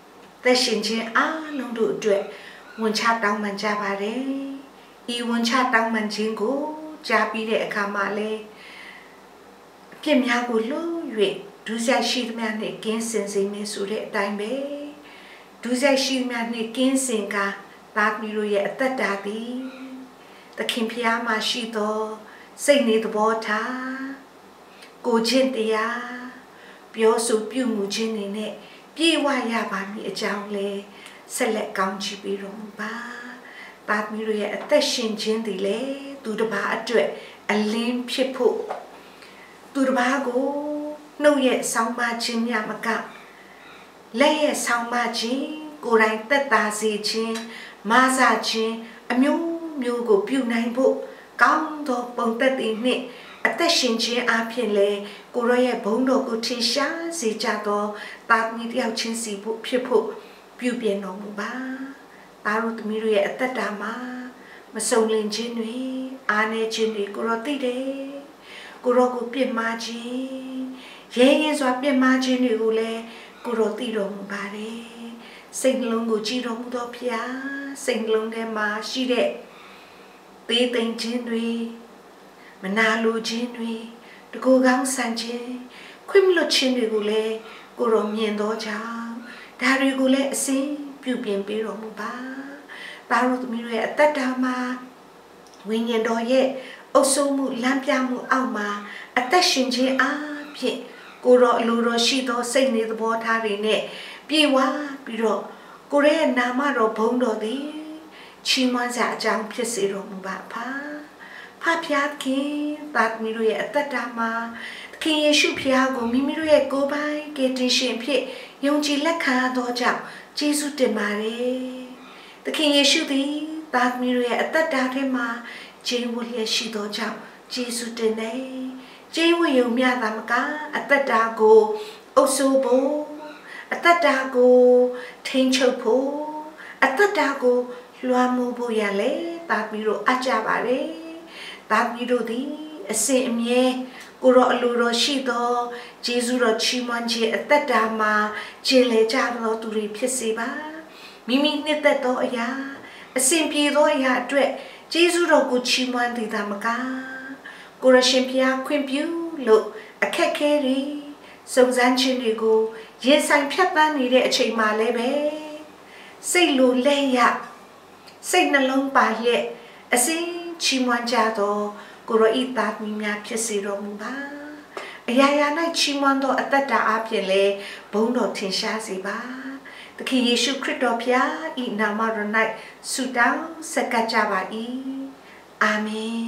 သက်ရှင်ခြင်းအားလုံးတို့အတွက်ဝန်ချတောင်းပန်ကြပါတယ်ဤဝန်ချတောင်းပန်ခြင်းကိုကြားပြီးတဲ့အခါမှာလေအပြစ်များကိုလို့၍ဒုစရိုက်ရှိသမျှနှင့်ကင်းစင်စေမည်ဆိုတဲ့အတိုင်းပဲဒုစရိုက်ရှိသမျှနှင့်ကင်းစင်ကသားသမီးတို့ရဲ့အသက်တာသည်သခင်ဖျားမှာရှိသောစိတ်နေသဘောထားကိုချင်းတရားပြောဆိုပြုမှုခြင်းတွေနဲ့ပြေဝရပါမည်အကြောင်းလဲဆက်လက်ကောင်းချီးပေးတော်မူပါသားသမီးတို့ရဲ့အသက်ရှင်ခြင်းသည်လေသူတစ်ပါးအတွက်အလင်းဖြစ်ဖို့သူတစ်ပါးကိုနှုတ်ရဲ့ဆောင်းပါခြင်းများမကလက်ရဲ့ဆောင်းပါခြင်းကိုယ်တိုင်သက်သာစေခြင်းမာစခြင်းအမျိုးမျိုးကိုပြုနိုင်ဖို့ကောင်းသောပုံသက်သည်နှင့်အသက်ရှင်ခြင်းအပြင်လေကိုရောရဲ့ဘုန်းတော်ကိုထင်ရှားစေကြသောတာသမီတယောက်ချင်းစီဖို့ဖြစ်ဖို့ပြုပြင်တော်မူပါသားတို့သမီးတို့ရဲ့အသက်တာမှာမစုံလင်ခြင်းတွေအားနည်းခြင်းတွေကိုရောသိတယ်ကိုရောကိုပြစ်မှားခြင်းရဲရင်စွာပြစ်မှားခြင်းတွေကိုလည်းကိုရောသိတော်မူပါတယ်စိတ်နှလုံးကိုကြည်တော်မူသောဖျားစိတ်နှလုံးထဲမှာရှိတဲ့သေးသိမ်ခြင်းတွေမနာလိုခြင်းတွေတကူကောင်းဆန်ခြင်းခွင့်မလွတ်ခြင်းတွေကိုလည်းကိုရောမြင်သောကြောင့်ဒါတွေကိုလည်းအစဉ်ပြုပြင်ပေးတော်မူပါသားတို့သမီးတို့ရဲ့အသက်တာမှာဝိညာဉ်တော်ရဲ့အုပ်စိုးမှုလမ်းပြမှုအောက်မှာအသက်ရှင်ခြင်းအားဖြင့်ကိုရောအလိုတော်ရှိသောစိတ်နေသဘောထားတွေနဲ့ပြေဝပြီးတော့ကိုရဲရဲ့နာမတော်ဘုန်းတော်သည်ချီးမွမ်းစရာအကြောင်းဖြစ်စေတော်မူပါဖာဖဖျားခင်သားသမီးတို့ရဲ့အသက်တာမှာသခင်ယေရှုဖျားကိုမိမိတို့ရဲ့ကိုယ်ပိုင်ကယ်တင်ရှင်ဖြစ်ယုံကြည်လက်ခံသောကြောင့်ကျေးဇူးတင်ပါတယ်သခင်ယေရှုသည်သားသမီးတို့ရဲ့အသက်တာထဲမှာကျင့်ဝတ်လျက်ရှိသောကြောင့်ကျေးဇူးတင်တယ်ကျင့်ဝတ်ယုံမျှတာမကအသက်တာကိုအုပ်စိုးဖို့အသက်တာကိုထိန်းချုပ်ဖို့အသက်တာကိုလွှမ်းမိုးဖို့ရလေသားသမီးတို့အပ်ကြပါတယ်သားသမီးတို့သည်အစဉ်အမြဲကိုရောအလိုတော်ရှိသောဂျေဇုတော်ချီးမွမ်းခြင်းအသက်တာမှာကျင့်လေကြသောသူတွေဖြစ်စေပါမိမိနှစ်သက်သောအရာအစဉ်ပြေသောအရာအတွက်ဂျေဇုတော်ကိုချီးမွမ်းသည်သာမကကိုရရှင်ဖျားခွင့်ပြုလို့အခက်ခဲတွေစုံစမ်းခြင်းတွေကိုရင်ဆိုင်ဖြတ်သန်းနေတဲ့အချိန်မှာလည်းပဲစိတ်လိုလဲရစိတ်နှလုံးပါလျက်အစဉ်ချီးမွမ်းကြသောကိုရောဤသားသမီးများဖြစ်စေတော်မူပါအရာရာ၌ချီးမွမ်းသောအသက်တာအပြင်လေဘုန်းတော်ထင်ရှားစေပါသခင်ယေရှုခရစ်တော်ဖျားဤနာမတော်၌ဆုတောင်းဆက်ကပ်ကြပါ၏အာမင်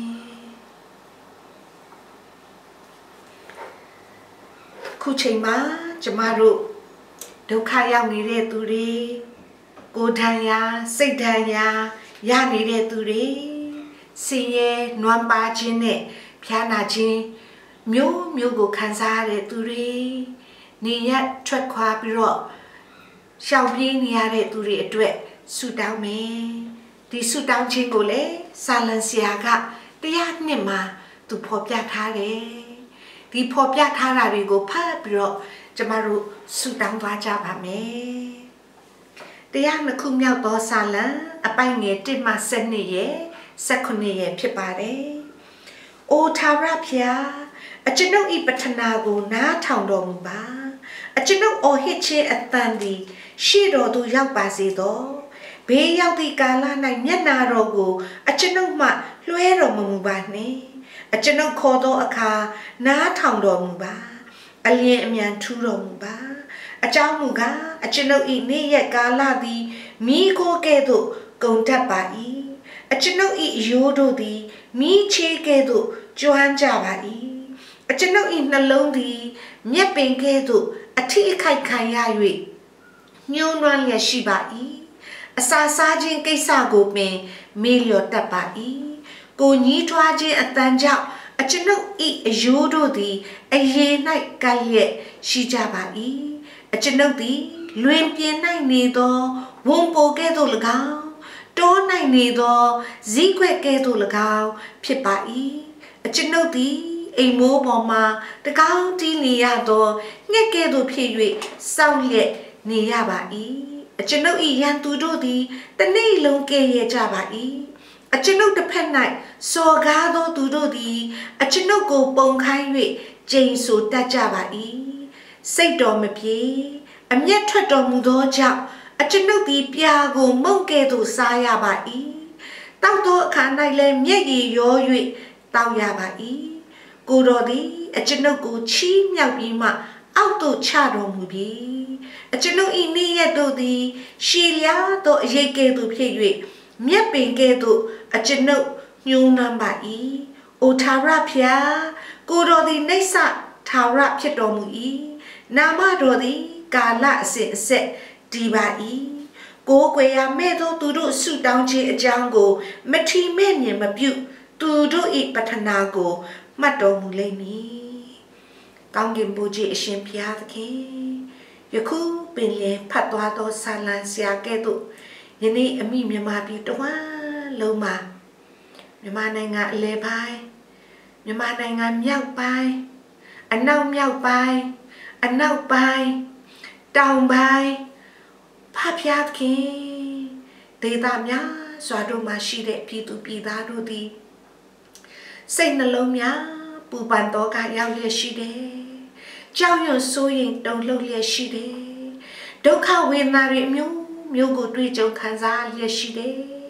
ခုချိန်မှာကျမတို့ဒုက္ခရောက်နေတဲ့သူတွေကိုယ်ထံရာစိတ်ထံရာရနေတဲ့သူတွေဆင်းရဲနွမ်းပါခြင်းနဲ့ဖျားနာခြင်းမျိုးမျိုးကိုခံစားရတဲ့သူတွေနေရထွက်ခွာပြီးတော့ရှောင်ပြေးနေရတဲ့သူတွေအတွက်ဆုတောင်းမယ်ဒီဆုတောင်းခြင်းကိုလည်းစာလန်ဆရာကတရားနှစ်မှာသူဖော်ပြထားတယ်ဒီဖော်ပြထားတာတွေကိုဖတ်ပြီးတော့ကျမတို့ဆုတောင်းသွားကြပါမယ်တရားနှစ်ခုမြောက်သောစာလံအပိုင်ငယ်တစ်မှဆယ်နှစ်ရဲ့ဆယ်ခုနှစ်ရဲ့ဖြစ်ပါတယ်။အိုထာဝရဖျားအကျွန်ုပ်ဤပထနာကိုနားထောင်တော်မူပါအကျွန်ုပ်အော်ဟစ်ခြင်းအတန်သည်ရှေ့တော်သို့ရောက်ပါစေသောဘေးရောက်သည့်ကာလ၌မျက်နာတော်ကိုအကျွန်ုပ်မှလွှဲတော်မမူပါနှင့်အကျွန်ုပ်ခေါ်သောအခါနားထောင်တော်မူပါအလျင်အမြန်ထူးတော်မူပါအကြောင်းမူကားအကျွန်ုပ်ဤနေ့ရက်ကာလသည်မိခိုးကဲ့သို့ကုန်တတ်ပါ၏အကျွန်ုပ်ဤရိုးတို့သည်မိချေကဲ့သို့ကျွမ်းကြပါ၏အကျွန်ုပ်ဤနှလုံးသည်မြက်ပင်ကဲ့သို့အထီးအခိုက်ခံရ၍ညှိုးနွမ်းလျက်ရှိပါ၏အစာစားခြင်းကိစ္စကိုပင်မေ့လျော့တတ်ပါ၏ကိုညှီးထွားခြင်းအတန်ကြောင့်အကျွန်ုပ်ဤအရိုးတို့သည်အရေ၌ကပ်လျက်ရှိကြပါ၏အကျွန်ုပ်သည်လွင်ပြင်၌နေသောဝံပိုကဲ့သို့၎င်းတော၌နေသောဇီးခွက်ကဲ့သို့၎င်းဖြစ်ပါ၏အကျွန်ုပ်သည်အိမ်မိုးပေါ်မှာတကောင်းတီးနေရသောငှက်ကဲ့သို့ဖြစ်၍စောင့်လျက်နေရပါ၏ chân nâu y yan tu đô đi ta nay lông kê ye cha bà ý chân nâu tập pen này so gà đô tu đô đi chân nâu cô bông khai huệ trên số ta cha bà ý xây đò mà bia em nhất thoát đò mù đô chạo chân nâu đi bia gồ mông kê thủ xa ya bà ý tao tô khả này lên nhé gì yo huệ tao ya bà ý cô đò đi chân nâu cô chi nhau bì mà áo tổ cha đò mù bì chân nâu y ni ya đô đi xì lia tổ dây kê thủ phía huệ miết bên kê thủ chân nâu nhung nam bà ý ô thà ra phía cô đò đi nấy sạ thà ra phía đò mù ý nam á đò đi cả lạ sẽ sẽ đi bà ý cô quay à mẹ đô tu đô su đào chế giang cô mẹ thi mẹ nhẹ mà biểu tu đô ít bắt thana cô mà đò mù lên ní cao nghiêm bố chế xem phía thế giờ khu bên lề phát toa to san lan xia kê tụ giờ này em mi miền mà bị quá lâu mà miền mà này ngã lê bài miền mà này ngã nhau bài anh nào nhau bài anh nào bài đào bài phát phía thế tây tam nhá xóa đồ mà xí đẹp pi tụ pi đa đồ đi xây nà lâu nhá bù bàn to cả nhau liệt xí đẹp cháu nhớ số yên đầu lâu liệt xí đẹp đâu khao quên na rị miêu miêu của tuy trong khán giả liệt xí đẹp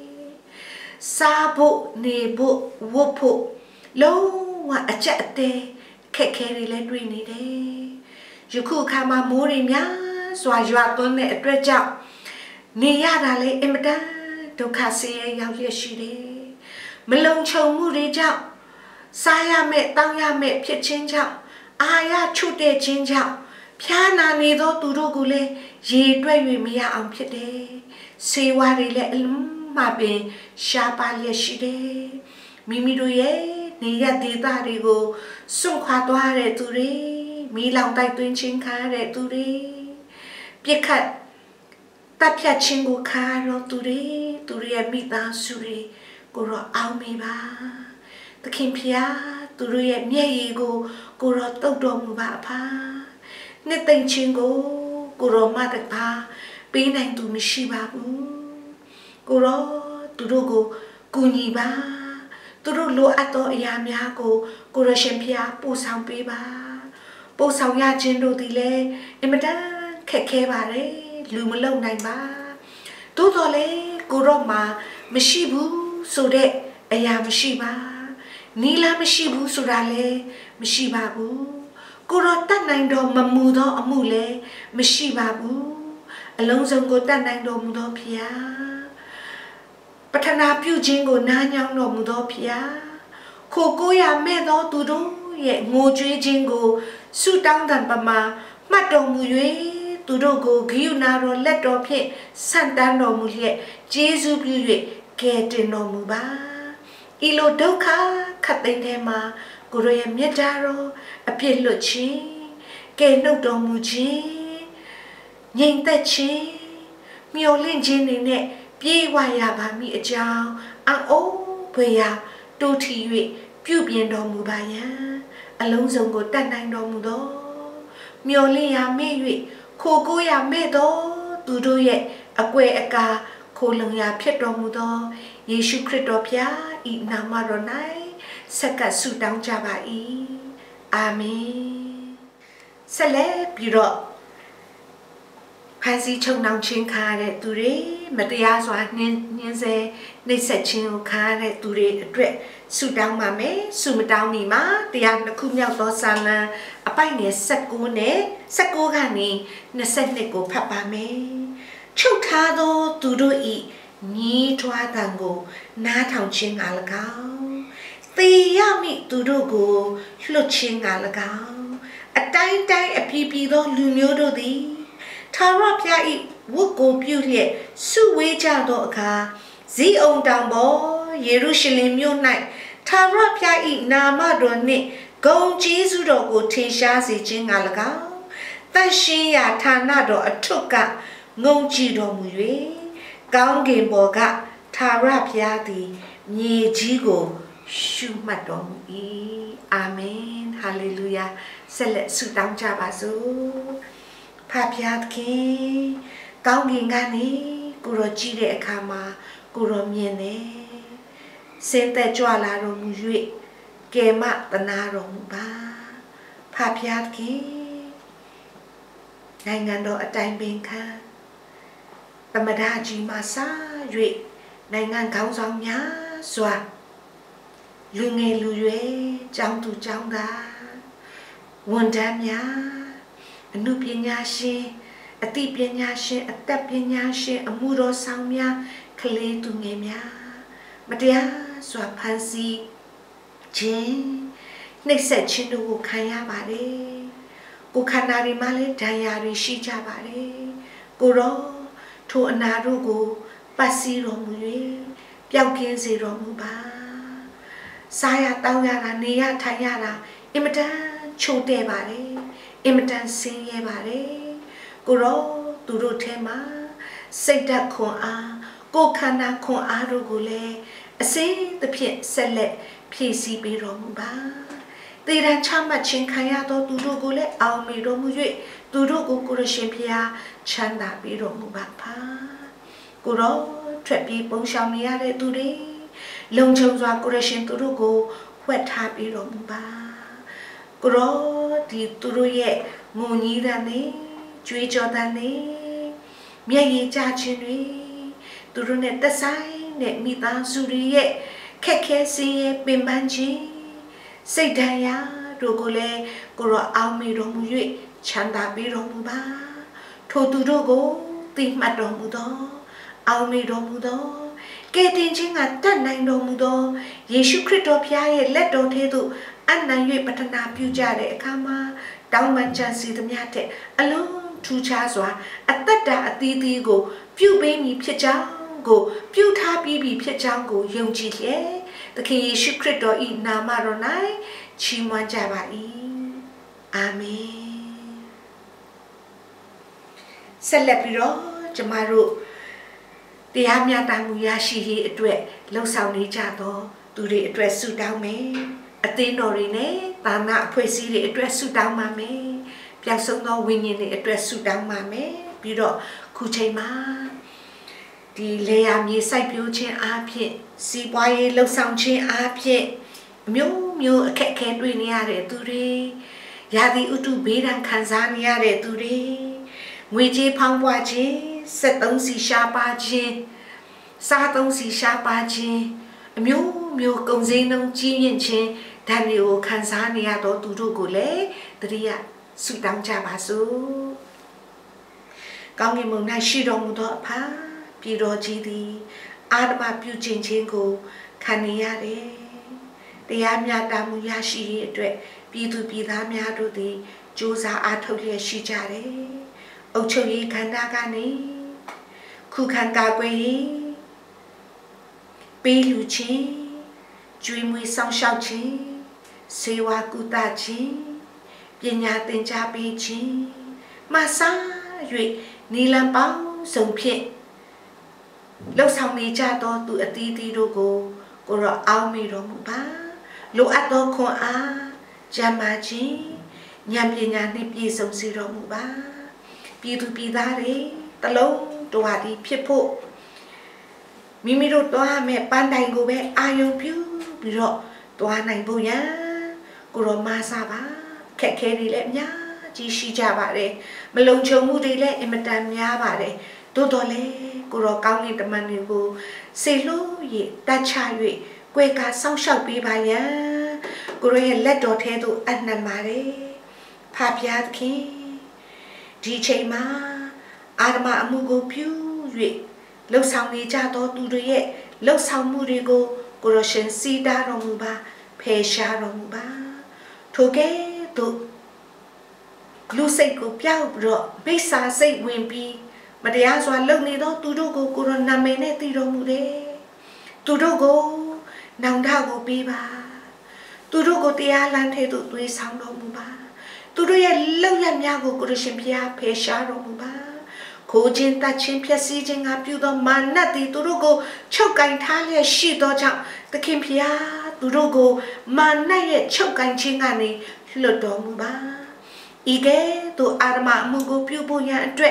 sa bộ nề bộ vô bộ lâu mà chả tê khẽ khẽ đi lên đuôi này đấy dù khu khá mà mua đi nhá xóa dọa tuần nè tuyệt chạo nè ya ra lấy em ta đâu khá xe nhau liệt xí đẹp mình lông chồng mua đi chạo sa ya mẹ tăng ya mẹ phía trên chạo ai ya chút để trên chạo phía nào này đó tụi đồ gule gì đuôi vì mình ya ông phía đây xe qua đi lẹ mà bên sapa liệt xí đấy mimi đuôi ấy nè ya tí ta đi go xung khoa toa để tụi đi mi lòng tay tuyên chính khá để tụi đi biết khát ta phía trên go khá rồi tụi đi tụi đi em mi ta suri cô rồi áo mi ba ta kim phía tụi đi em nhảy gì go cô rồi tàu đồ mù bạ pa nên tình chuyện go cô rồi mà được pa bên này tụi mi si ba bu cô rồi tụi đồ go cô nhị ba tụi đồ lo ato ya mi ha cô cô rồi xem phía bu sao bi ba bu sao ya trên đồ thì lệ em đã khẽ khẽ bà đấy lưu một lâu này ba tụi tôi lấy cô rồi mà mi si bu số đệ ya mi si ba ni la mi si bu số ra lệ mi si ba bu cô rồi tắt này đồ mà mù đó mù lệ mi si ba bu lông rồng cô tắt này đồ mù đó phía bắt thana piu chính cô na nhau đồ mù đó phía cô cô ya mẹ đó tụi đó ye ngô chơi chính cô su tăng thần bà mà mắt đồ mù yuế tụi đó cô kêu na rồi lết đồ phía san tan đồ mù lệ Giêsu piu yuế kẻ trên đồ mù ba ilo đâu khá khát tên thế mà cô rồi em nhớ ra rồi à phía lộ chi kẻ nấu đồ mù chi nhìn ta chi miêu lên trên này nè bia hoài à bà mi ở chào ăn ố về à đô thị huệ biểu biến đồ mù bà nhá à lông rồng của tan anh đồ mù đó miêu lên à mê huệ khô cô à mê đó từ đôi vậy à quê à cả khô lưng à phiết đồ mù đó Giêsu Christ đồ phía ít nam mà rồi này sẽ cả sự đắng cha bà ý Amen sẽ lẽ bị rõ Hansi trong nông chuyên khá để tụi đấy mà tôi áo xóa nên nên sẽ nên sẽ chuyên khá để tụi đấy tuyệt sự đau mà mấy sự mà đau nỉ má thì ăn nó không nhau to sang là à bay nè sắc cô nè sắc cô gà nè nó sẽ nè cô phát bà mẹ châu tha đô tụi đôi ý nhí choa tango na thằng chuyên ngã là cao tì ya mi tụi đôi cô lột chuyên ngã là cao à tay tay à pi pi đó lưu nhớ đôi đi thà ra phía ý vô cô biểu liệt su quê cha đó cả dì ông đàng bó Jerusalem yêu này thà ra phía ý nam mà đồ nè công Giêsu đó cô thiên xa gì chính ngà là cao ta xin ya thà na đó ở chỗ cả ngông chỉ đó mùi huế cao game bó cả thà ra phía thì nhẹ chỉ cô su mặt đó mùi Amen Hallelujah sẽ lệ sự đăng cha bà dô Papiat ki ကောင်းကင်ကနေကိုရောကြည့်တဲ့အခါမှာကိုရောမြင်တယ်စင်သက်ကြွလာတော်မူ၍ကယ်မတနာတော်မူပါဖဖျားသခင်နိုင်ငံတော်အတိုင်းပင်ခံသမ္မတကြီးမှစ၍နိုင်ငံခေါင်းဆောင်များစွာလူငယ်လူရွယ်ကျောင်းသူကျောင်းသားဝန်ထမ်းများအနုပညာရှင်အသိပညာရှင်အသက်ပညာရှင်အမှုတော်ဆောင်များကလေးသူငယ်များမတရားစွာဖန်ဆီးခြင်းနှိပ်စက်ခြင်းတို့ကိုခံရပါတယ်ကိုခန္ဓာတွေမှာလည်းဒဏ်ရာတွေရှိကြပါတယ်ကိုရောထိုအနာတို့ကိုပတ်စည်းတော်မူ၍ပျောက်ကင်းစေတော်မူပါစားရတောင်းရတာနေရထိုင်ရတာအင်မတန်ချို့တဲ့ပါတယ်အင်မတန်ဆင်းရဲပါတယ်ကိုရောသူတို့ထဲမှာစိတ်ဓာတ်ခွန်အားကိုခန္ဓာခွန်အားတို့ကိုလည်းအစိမ်းသဖြင့်ဆက်လက်ဖြည့်ဆည်းပေးတော်မူပါတေရန်ချမှတ်ခြင်းခံရသောသူတို့ကိုလည်းအောင်မေတော်မူ၍သူတို့ကိုကိုရရှင်ဖျားချမ်းသာပေးတော်မူပါပါကိုရောထွက်ပြေးပုံရှောင်နေရတဲ့သူတွေလုံခြုံစွာကိုရရှင်သူတို့ကိုဝှက်ထားပေးတော်မူပါကိုရောဒီသူတို့ရဲ့ငုံကြီးတဲ့နေကြွေးကြော်တဲ့နေမျက်ရည်ကျခြင်းတွေသူတို့နဲ့သက်ဆိုင်တဲ့မိသားစုတွေရဲ့ခက်ခဲစင်းရဲ့ပင်ပန်းခြင်းစိတ်ဓာတ်ရာတို့ကိုလည်းကိုရောအောင်မေတော်မူ၍ချမ်းသာပေးတော်မူပါထိုသူတို့ကိုသိမှတ်တော်မူသောအောင်မေတော်မူသောကယ်တင်ခြင်းကတတ်နိုင်တော်မူသောယေရှုခရစ်တော်ဖျားရဲ့လက်တော်ထဲသို့အနံ့၍ပတနာပြုကြတဲ့အခါမှာတောင်းပန်ကြံစီသမျှတဲ့အလုံးထူးခြားစွာအသက်တာအသီးသီးကိုပြုပေးမည်ဖြစ်ကြောင်းကိုပြုထားပြီးပြီဖြစ်ကြောင်းကိုယုံကြည်လျက်သခင်ယေရှုခရစ်တော်၏နာမတော်၌ချီးမွမ်းကြပါ၏အာမင်ဆက်လက်ပြီးတော့ကျမတို့တရားမျှတမှုရရှိရေးအတွက်လှုပ်ဆောင်နေကြသောသူတွေအတွက်ဆုတောင်းမယ်အသင်းတော်တွေနဲ့ဘာနာအဖွဲ့အစည်းတွေအတွက်ဆုတောင်းပါမယ်ပျောက်ဆုံးသောဝိညာဉ်တွေအတွက်ဆုတောင်းပါမယ်ပြီးတော့ခုချိန်မှာဒီလေယာမြေစိုက်ပျိုးခြင်းအားဖြင့်စီးပွားရေးလှုပ်ဆောင်ခြင်းအားဖြင့်မျိုးမျိုးအခက်အခဲတွေ့နေရတဲ့သူတွေရာသီဥတုဘေးဒဏ်ခံစားနေရတဲ့သူတွေငွေကြေးဖောင်းပွားခြင်းစက်သုံးစီရှားပါခြင်းစားသုံးစီရှားပါခြင်းအမျိုးမျိုးကုန်စည်နှုန်းကြီးမြင့်ခြင်းဓာတ်တွေကိုခံစားနေရတော့သူတို့ကိုလည်းတတိယဆုတောင်းကြပါစို့ကောင်းကင်ဘုံ၌ရှိတော်မူသောအဖပြည်တော်ကြီးသည်အာဓမပြုကျင့်ခြင်းကိုခံနေရတယ်တရားမျှတမှုရရှိရေးအတွက်ပြည်သူပြည်သားများတို့သည်ကြိုးစားအားထုတ်လျက်ရှိကြတယ်အုပ်ချုပ်ရေးခန္ဓာကနေခုခံကာကွယ်ရေးပေးလူချင်းကျွေးမွေးဆောင်ရှောက်ခြင်းစေဝါကုသခြင်းပညာသင်ကြားပေးခြင်းမဆာ၍နီလံပေါင်းစုံဖြင့်လှုပ်ဆောင်နေကြသောသူအသီးသီးတို့ကိုကိုရောအောက်မေတော်မူပါလိုအပ်သောခွန်အားကျမ်းမာခြင်းဉာဏ်ပညာနှင့်ပြည့်စုံစေတော်မူပါပြည်သူပြည်သားတွေတလုံးတဝါဒီဖြစ်ဖို့မိမိတို့တွားမဲ့ပန်းတိုင်ကိုပဲအာယုံပြုပြီးတော့တွားနိုင်ဖို့ရန်ကိုရောမဆာပါခက်ခဲတွေလည်းအများကြီးရှိကြပါတယ်မလုံခြုံမှုတွေလည်းအင်မတန်များပါတယ်တိုးတော်လေကိုရောကောင်းကင်တမန်တွေကိုစေလို့ရတတ်ချ၍ကွယ်ကာဆောက်ရှောက်ပေးပါရန်ကိုရောရဲ့လက်တော်ထဲသို့အနှံပါတယ်ဖဖျားသခင်ဒီချိန်မှာအာရမအမှုကိုပြု၍လှုပ်ဆောင်နေကြသောသူတွေရဲ့လှုပ်ဆောင်မှုတွေကိုကိုရောရှင်စီတာတော်မူပါဖယ်ရှားတော်မူပါထိုကဲ့သို့လူစိတ်ကိုပြောက်ပြီးတော့မိစ္ဆာစိတ်ဝင်ပြီးမတရားစွာလုပ်နေသောသူတို့ကိုကိုရောနာမည်နဲ့တည်တော်မူတယ်သူတို့ကိုနောင်တကိုပေးပါသူတို့ကိုတရားလမ်းထဲသို့သွေးဆောင်တော်မူပါသူတို့ရဲ့လောက်ရများကိုကိုရရှင်ဖျားဖယ်ရှားတော်မူပါခိုးခြင်းတတ်ခြင်းဖြည့်ဆည်းခြင်းကပြုသောမာနသည်သူတို့ကိုချုပ်ကင်ထားလျက်ရှိသောကြောင့်သခင်ဖျားသူတို့ကိုမာနရဲ့ချုပ်ကင်ခြင်းကနေလွတ်တော်မူပါဤကဲ့သို့အာရမအမှုကိုပြုဖို့ရန်အတွက်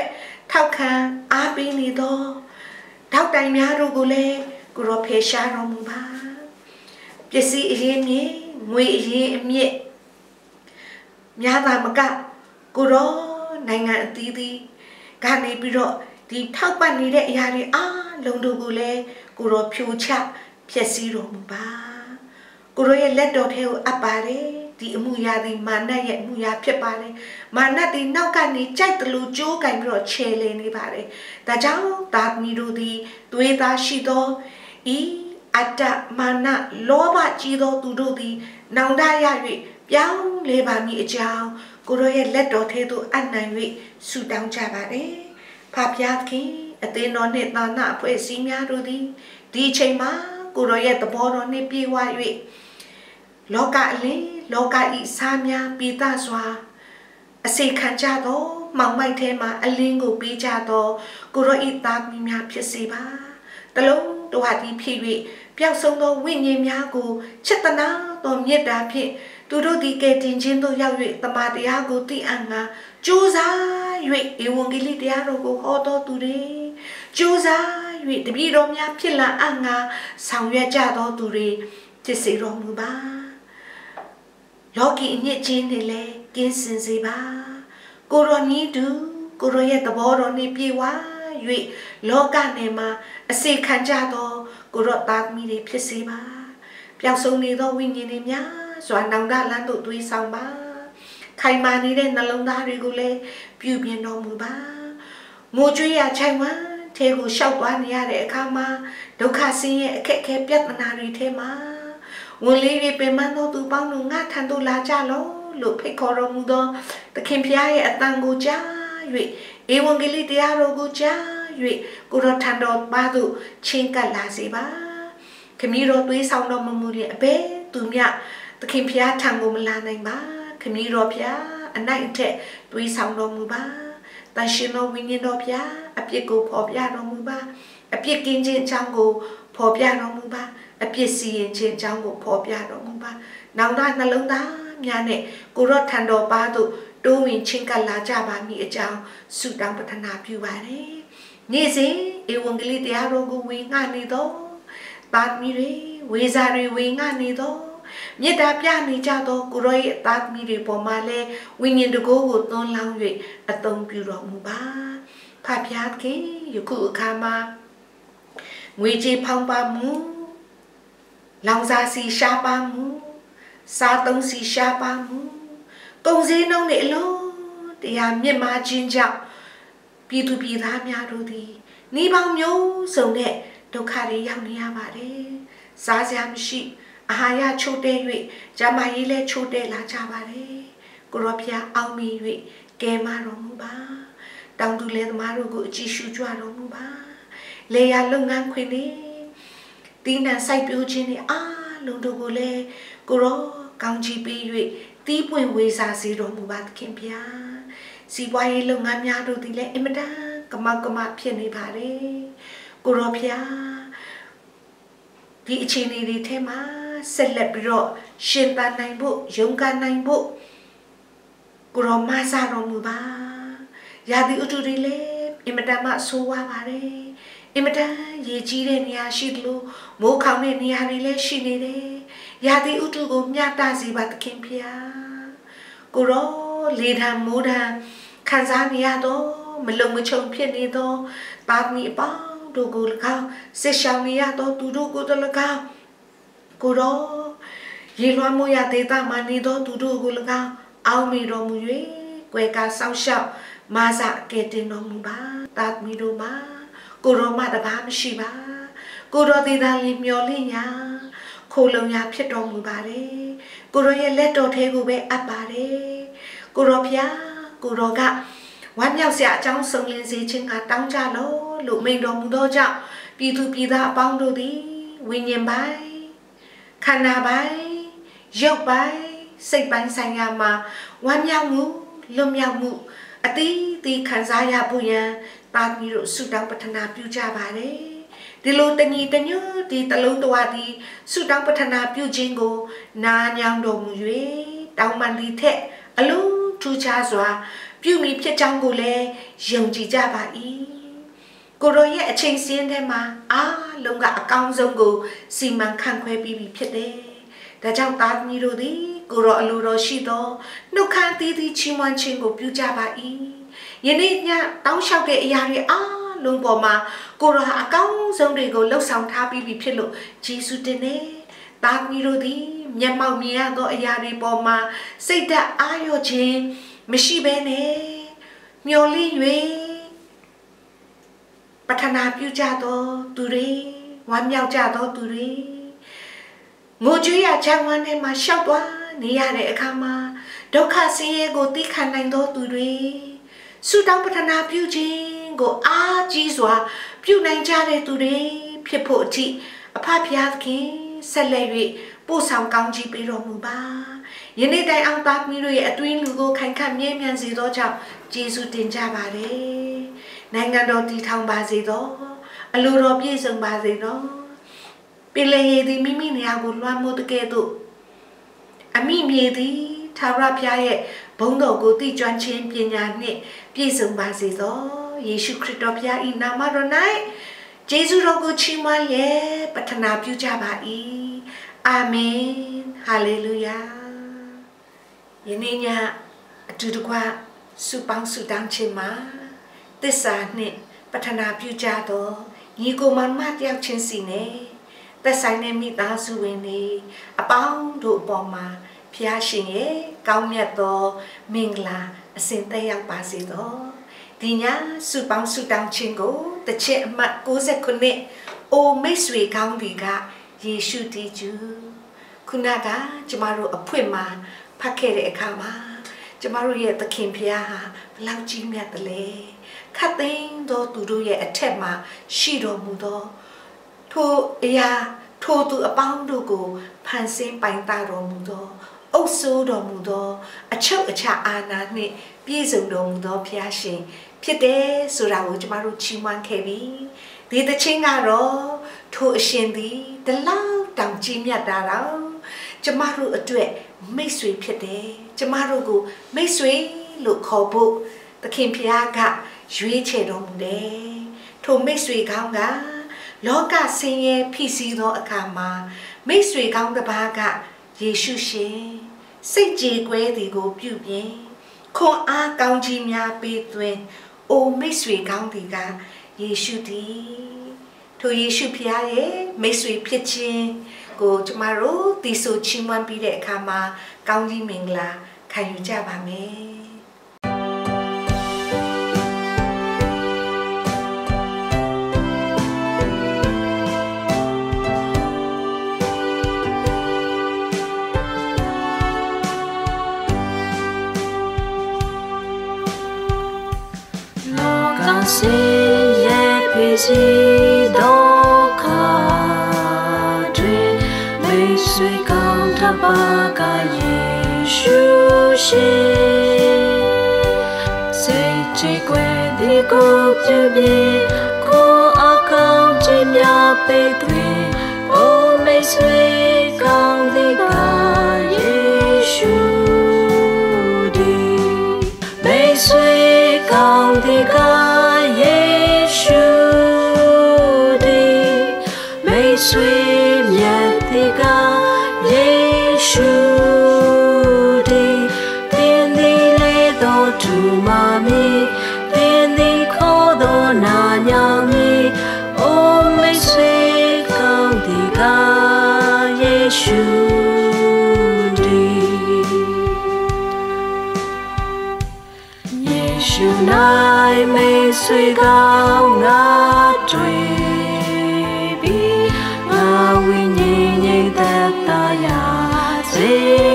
thao khăn á bí ni đó thao tay mía rô gô lê cô rô phê xa rô mù ba biết sĩ ý nhé nguy ý nhé mía ta mà cả cô rô này ngạn tí tí cả này bí rô thì thao bàn ni đệ ya đi á lông đồ gô lê cô rô phiêu chạ biết sĩ rô mù ba cô rô yê lết đồ theo áp bà đấy thì mù ya thì mana ya mù ya phép bà đấy mana thì nấu cả ní chạy từ lũ chú cái rồi chê lên đi bà đấy ta cháu ta mi đồ thì tuổi ta xí đó ý ata mana lo bà chỉ đó tu đồ thì nấu đa ya vậy béo lê bà mi cháu cô rô yê lết đồ theo tu ăn này vậy su đau cha bà đấy pháp ya khi ở tên nó nét nó nạ phải xin ya đồ thì đi chơi má cô rô yê tập bò nó nét bi hoài vậy lo cả lý lo cả ý sam ya pi ta xoa asi khăn cha đó mong mai thêm mà anh linh ngủ pi cha đó cô rồi ít ta mi ya phía si ba ta lâu đồ hạt đi phi vị béo sông đó win nhim ya cô chất ta na tôm nhiệt đá phi tu đôi đi kê tin trên tôi giao vị ta mà đi ha cô ti ăn à chú ra vị yêu ông cái ly đi rồi cô ho to tu đi chú ra vị thì đi đâu ya phi là ăn à xong ya cha đó tu đi chỉ sĩ rồi mười ba lo kỹ nhẹ trên này lệ kiến sinh gì ba cô rồi ní đứa cô rồi ya tập bò rồi ní pi quá vậy lo cả này mà asi khăn cha to cô rồi tạt mi đi phía gì ba béo sông ní to win như này nhá rồi nòng đá lan tụ tuy xong ba khai mà ní đây là lông đá đi cô lê piu biên nó mười ba mua chui à chạy quá thế cô sau toàn nhà để khao mà đâu khá xin khẽ khẽ biết mà nào đi thế mà nguồn lý vì bên mà nó từ bao nhiêu ngát thành tôi là cha nó lụp hay có rồi mua đó ta kiếm phía ai tăng cô cha vậy yêu nguồn cái lý dia rồi cô cha vậy cô rồi thành đồ ba tụ trên cả là gì ba cái mi rồi tuy sau đó mà mua địa bé từ nhà ta kiếm phía thằng cô mình là này ba cái mi rồi phía anh này trẻ tuy sau đó mua ba ta xin nó vinh yên đó phía áp dụng cô phò phía đó mua ba áp dụng kinh nghiệm trong cô phò phía đó mua ba áp dụng gì trên trong cô phò phía đó mua ba nào đó là lớn đó nhà này cô rồi thành đồ ba tụ đôi mình trên cả lá trà bà mỹ chào sự đang bật thành nạp như vậy đấy như gì yêu ông cái lý dia rồi cô quý ngàn đi đó tát mi đấy quý gia rồi quý ngàn đi đó như ta biết ni cha đó cô rồi tát mi đấy bỏ mà lệ quý nhiên được cô của tôn lao vậy ở tông biểu rõ mù ba pháp giác cái yêu cụ kha mà quý chi phong ba mù lòng ra si sa ba mù sa tông si sa ba mù công gì nông nghệ lô thì làm như mà chuyên trọng pi tu pi tham nhà rồi thì ní bao nhiêu sầu nè đâu khá đi hàng nhà bà đấy giá giảm sĩ à ya chốt đê vậy giá mà ý lệ chốt đê là cha bà đấy cô rồi pia ao mi vậy kê mà rồi mua ba đang tu lệ mà rồi gọi chỉ su chua rồi mua ba lệ ya lưng ngang khuyên đi tin là say biểu trên này à lưng đồ cô lệ cô rồi cao chi pi vậy tí buồn quê xa xí rồi mù bát kém bia xí quay lông ngam nhà rồi tí lệ em đã cầm mau cầm mạp phiền này bà đấy cô rồi bia vị trí này đi thế mà sẽ lẹp rồi xuyên bàn này bộ giống can này bộ cô rồi ma xa rồi mù ba gia đi ưu đi lệ em đã mạ xô qua bà đấy em đã dễ chi đến nhà xịt lô mô khảo đến nhà đi lệ xịt này đấy ya đi ưu tú gồm nhà ta gì bà kém pia cô đó lì tham mô đà khán giả nhà đó mình lồng mới trông phiền đi đó bát mỹ bao đồ cô là cao sẽ sao nhà đó tu đồ cô đó là cao cô đó gì loa mô ya tế ta mà đi đó tu đồ cô là cao áo mì đồ mù duy quay cả sao sao mà dạ kê tên nó mù ba tát mì đồ ba cô đó mà đã ba mà xì ba cô đó thì ta liêm nhỏ lý nhà cô lâu nhà biết đồ mù bà đấy cô rồi ya lết đồ thế cô bé áp bà đấy cô rồi phía cô rồi gạ quán nhau sẽ trong sông lên gì trên ngã tăng cha lô lũ mình đồ mù đồ chạo vì thu vì đã bong đồ đi nguyên nhiên bái khăn nà bái dốc bái xích bánh xanh nhà mà quán nhau ngủ lùm nhau ngủ à tí tí khán giả ya bù nhà ta mi độ sự đang bật nạp biểu cha bà đấy đi lô tên nhị tên nhớ đi ta lông toa đi sự đang bật nạp biểu trên cô na nhang đồ mù duy đau man đi thế alo chu cha xóa ပြုမိဖြစ်ကြောင်းကိုလည်းယုံကြည်ကြပါ၏ကိုရောရဲ့အချိန်စင်းထဲမှာအားလုံးကအကောင်းဆုံးကိုစီမံခန့်ခွဲပြီးပြီဖြစ်တယ်ဒါကြောင့်သားသမီးတို့သည်ကိုရောအလိုတော်ရှိသောနှုတ်ခမ်းသီးသီးချီးမွမ်းခြင်းကိုပြုကြပါ၏ယနေ့ညတောင်းလျှောက်တဲ့အရာတွေအားလုံးပေါ်မှာကိုရောဟာအကောင်းဆုံးတွေကိုလှုပ်ဆောင်ထားပြီးပြီဖြစ်လို့ယေရှုတင်နေသားသမီးတို့သည်မျက်မှောက်မြင်ရသောအရာတွေပေါ်မှာစိတ်ဓာတ်အားလျော့ခြင်းမရှိဘဲနဲ့မျော်လင့်၍ပထနာပြုကြသောသူတွေဝမ်းမြောက်ကြသောသူတွေငိုကြွေးရချမ်းဝမ်းထဲမှာရှောက်သွားနေရတဲ့အခါမှာဒုက္ခဆင်းရဲကိုသိခံနိုင်သောသူတွေဆုတောင်းပထနာပြုခြင်းကိုအားကြီးစွာပြုနိုင်ကြတဲ့သူတွေဖြစ်ဖို့အထိအဖဖျားသခင်ဆက်လက်၍ပို့ဆောင်ကောင်းချီးပေးတော်မူပါယနေ့တိုင်အောင်သားသမီးတို့ရဲ့အတွင်းလူကိုခိုင်ခန့်မြဲမြံစေသောကြောင့်ယေရှုတင်ကြပါれနိုင်ငံတော်တည်ထောင်ပါစေသောအလိုတော်ပြည့်စုံပါစေသောပင်လယ်ရည်သည်မိမိနေရာကိုလွှမ်းမိုးတဲ့ကဲ့သို့အမိမြေသည်သာရဖျားရဲ့ဘုန်းတော်ကိုသိကျွမ်းခြင်းပညာနှင့်ပြည့်စုံပါစေသောယေရှုခရစ်တော်ဖျား၏နာမတော်၌ယေရှုတော်ကိုချီးမွမ်းလျက်ပတနာပြုကြပါ၏အာမင်ဟာလေလုယာယနေ့ညအတူတကွဆုပေါင်းဆုတောင်းခြင်းမှာသစ္စာနှင့်ပတနာပြုကြသောညီကိုမောင်မတယောက်ချင်းစီနဲ့သက်ဆိုင်တဲ့မိသားစုဝင်တွေအပေါင်းတို့အပေါ်မှာဖျားရှင်ရဲ့ကောင်းမြတ်သောမင်္ဂလာအစဉ်သက်ရောက်ပါစေသောဒီညဆုပေါင်းဆုတောင်းခြင်းကိုတစ်ချက်အမှတ်၉၉အိုမိတ်ဆွေကောင်းတွေကယေရှုတည်ကျူခုနကကျမတို့အဖွင့်မှာဖတ်ခဲ့တဲ့အခါမှာကျမတို့ရဲ့သခင်ဖျားဟာဘလောက်ကြီးမြတ်တယ်လဲခတ်သိမ်းသောသူတို့ရဲ့အထက်မှာရှိတော်မူသောထိုအရာထိုသူအပေါင်းတို့ကိုဖန်ဆင်းပိုင်တာတော်မူသောအုပ်စိုးတော်မူသောအချုပ်အခြာအာဏာနှင့်ပြည့်စုံတော်မူသောဖျားရှင်ဖြစ်တယ်ဆိုတာကိုကျမတို့ချီးမွမ်းခဲ့ပြီဒီသချင်းကတော့ထိုအရှင်သည်တလောက်တောင်ကြီးမြတ်တာတော့ကျမတို့အတွက်မိတ်ဆွေဖြစ်တယ်ကျမတို့ကိုမိတ်ဆွေလို့ခေါ်ဖို့သခင်ဖျားကရွေးချယ်တော်မူတယ်ထိုမိတ်ဆွေကောင်းကလောကဆင်းရဲဖြစ်စည်းသောအခါမှာမိတ်ဆွေကောင်းတစ်ပါးကယေရှုရှင်စိတ်ကြည်ကွဲသည်ကိုပြုပြင်ခွန်အားကောင်းကြီးများပေးသွင်းအိုမိတ်ဆွေကောင်းသည်ကယေရှုသည်ထိုယေရှုဖျားရဲ့မိတ်ဆွေဖြစ်ခြင်းကိုကျမတို့တည်ဆိုချီးမွမ်းပြီးတဲ့အခါမှာကောင်းကြီးမင်္ဂလာခံယူကြပါမယ်စေရဲ့ဖြစ်စီဒုက္ခတွေမိတ်ဆွေကောင်းတစ်ပါးကယေရှုရှင်စိတ်ကြည်ကွယ်ဒီကိုပြုပြီးကိုအကောင်းခြင်းများပေးသွင်းအိုမိတ်ဆွေကောင်းဒီကယေရှုဒီမိတ်ဆွေကောင်းဒီကဆွေမြတ်တိကယေရှုဒီတင်းဒီလေတော်သူမမီတင်းဒီခေါ်တော်နာညာမီအိုမိတ်ဆွေကောင်းဒီကယေရှုဒီယေရှု၌မိတ်ဆွေကောင်းငါတွေ့ဝိညာဉ်ငြိမ်သက်သာရာစေ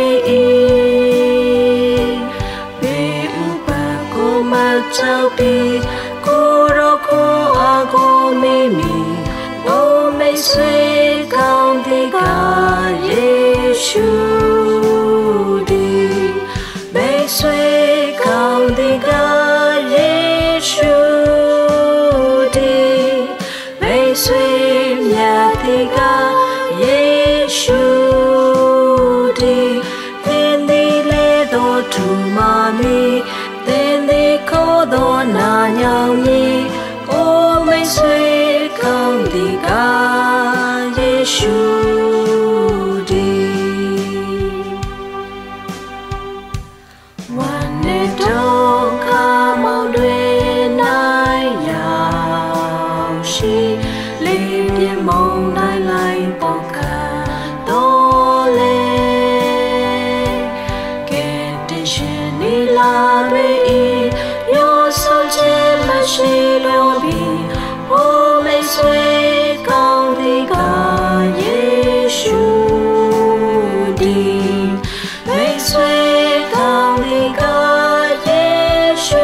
ဘေးဥပကိုမချောက်ပြီးကိုရောကိုအကိုမိမိဘုံမိတ်ဆွေကောင်းဒီကယေရှုဒီမိတ်ဆွေကောင်းဒီကယေရှုဒီမိတ်ဆွေမြတ်ဒီကယေရှုဒီသင်သည်လေတော်သူမမီသင်သည် mong đại lại bao cả đó lên kể đến chuyện đi là bê y yo sao chế mà chỉ lo bị ô mê xuôi cao đi cả Giêsu đi mê xuôi cao đi cả Giêsu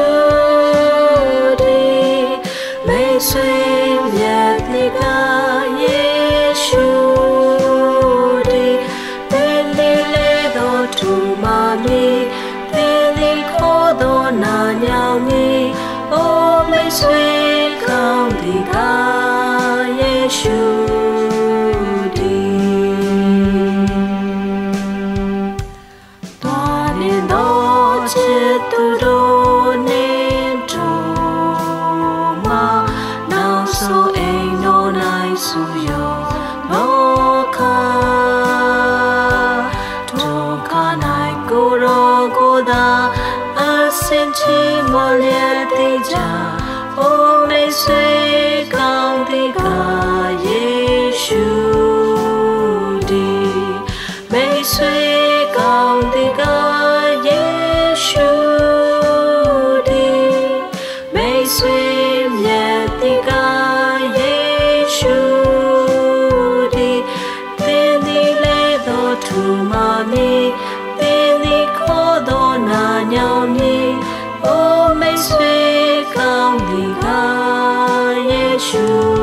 đi mê xuôi nhạc đi cả Giêsu đi tên đi lê đồ trù mà đi tên đi khó đồ nà nhau đi ô mê xuôi cao đi cả Giêsu đi tòa nên đó chết tu đô nên trô mà nào số anh nó này su yo nó ca trô ca này cô rô cô đa ở xin chi mô liệt đi cha ô mê xuôi cao đi cả Giêsu đi mê xuôi cao đi cả Giêsu đi mê xuôi nhẹ đi cả Giêsu đi tên đi lê đồ trù mà ni tên đi khó đồ nà nhau ni ô mê xuôi cao đi cả Giêsu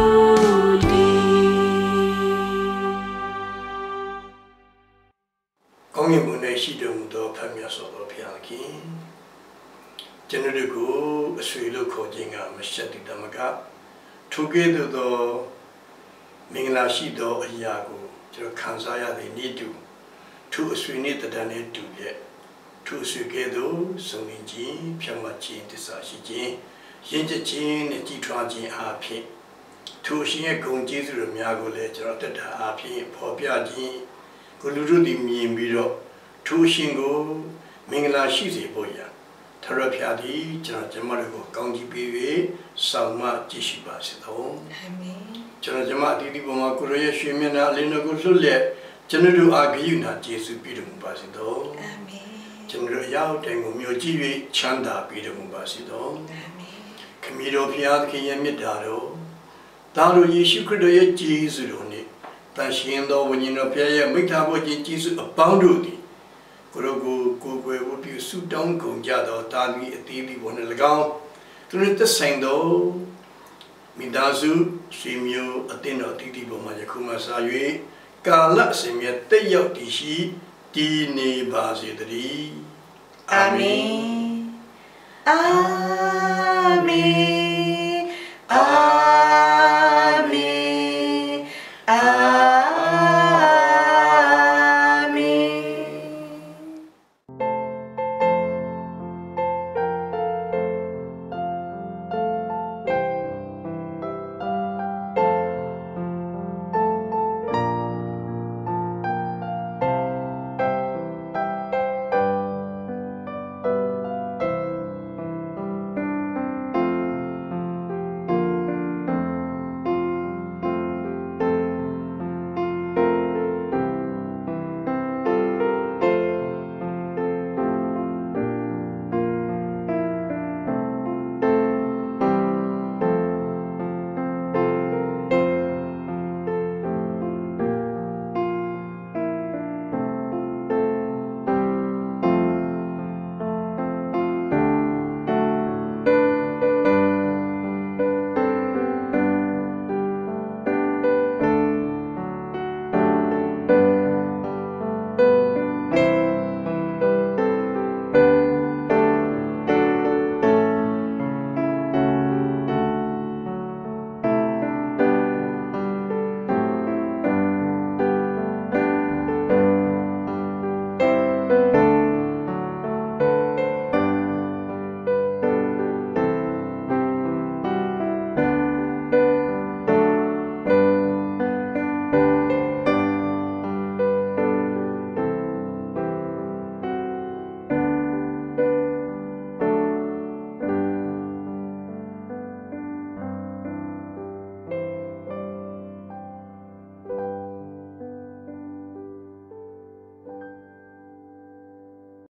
Công nghiệp một này sử dụng đồ phép nhà số đồ phiền kỹ, cho nên là cô suy luận khó chịu à, mà sẽ đi đâm cả, thu cái đồ đó mình là sử dụng ở nhà cô, cho khán giả để nhìnดู, thu suy nghĩ từ đó nênดูvậy, thu suy cái đó sống nên gì, phiền mà gì thì sao gì, hiện tại gì nên chỉ truyền gì à phiền, thu suy nghĩ công việc rồi nhà cô lấy cho tất cả à phiền, phổ biến gì. Cô lưu trú đi miền biển đó, thu sinh cô mình là sĩ sĩ bồi à, thà ra phía đi cho nên chúng ta được công việc bề về sau mà chỉ sĩ ba sĩ đâu, cho nên chúng ta đi đi bộ mà cô rồi suy nghĩ là lên nó cô xuất lệ, cho nên được ai cái na chỉ sự bị động ba sĩ đâu, cho nên rồi giáo thành của nhiều chỉ vì chăn đá bị động ba sĩ đâu, cái mi đó phía cái em biết đó đâu, ta rồi Giêsu Christ chỉ sự đó nè. Ta hiện đóวันนี้เราเพียงไม่ทำว่าจริงๆสุดปังดูดิก็เรากูกูกูว่าพิสุดต้องคงจะต่อตามีตีดีบนหลังก้าวตัวนี้ตัดสินดูมีดาวสุสีมิวอตินอตีดีบนมาจากคุมาสายกาลเสมีเตยอติชีตีนีบาสิตรีอาเมนอาเมนอา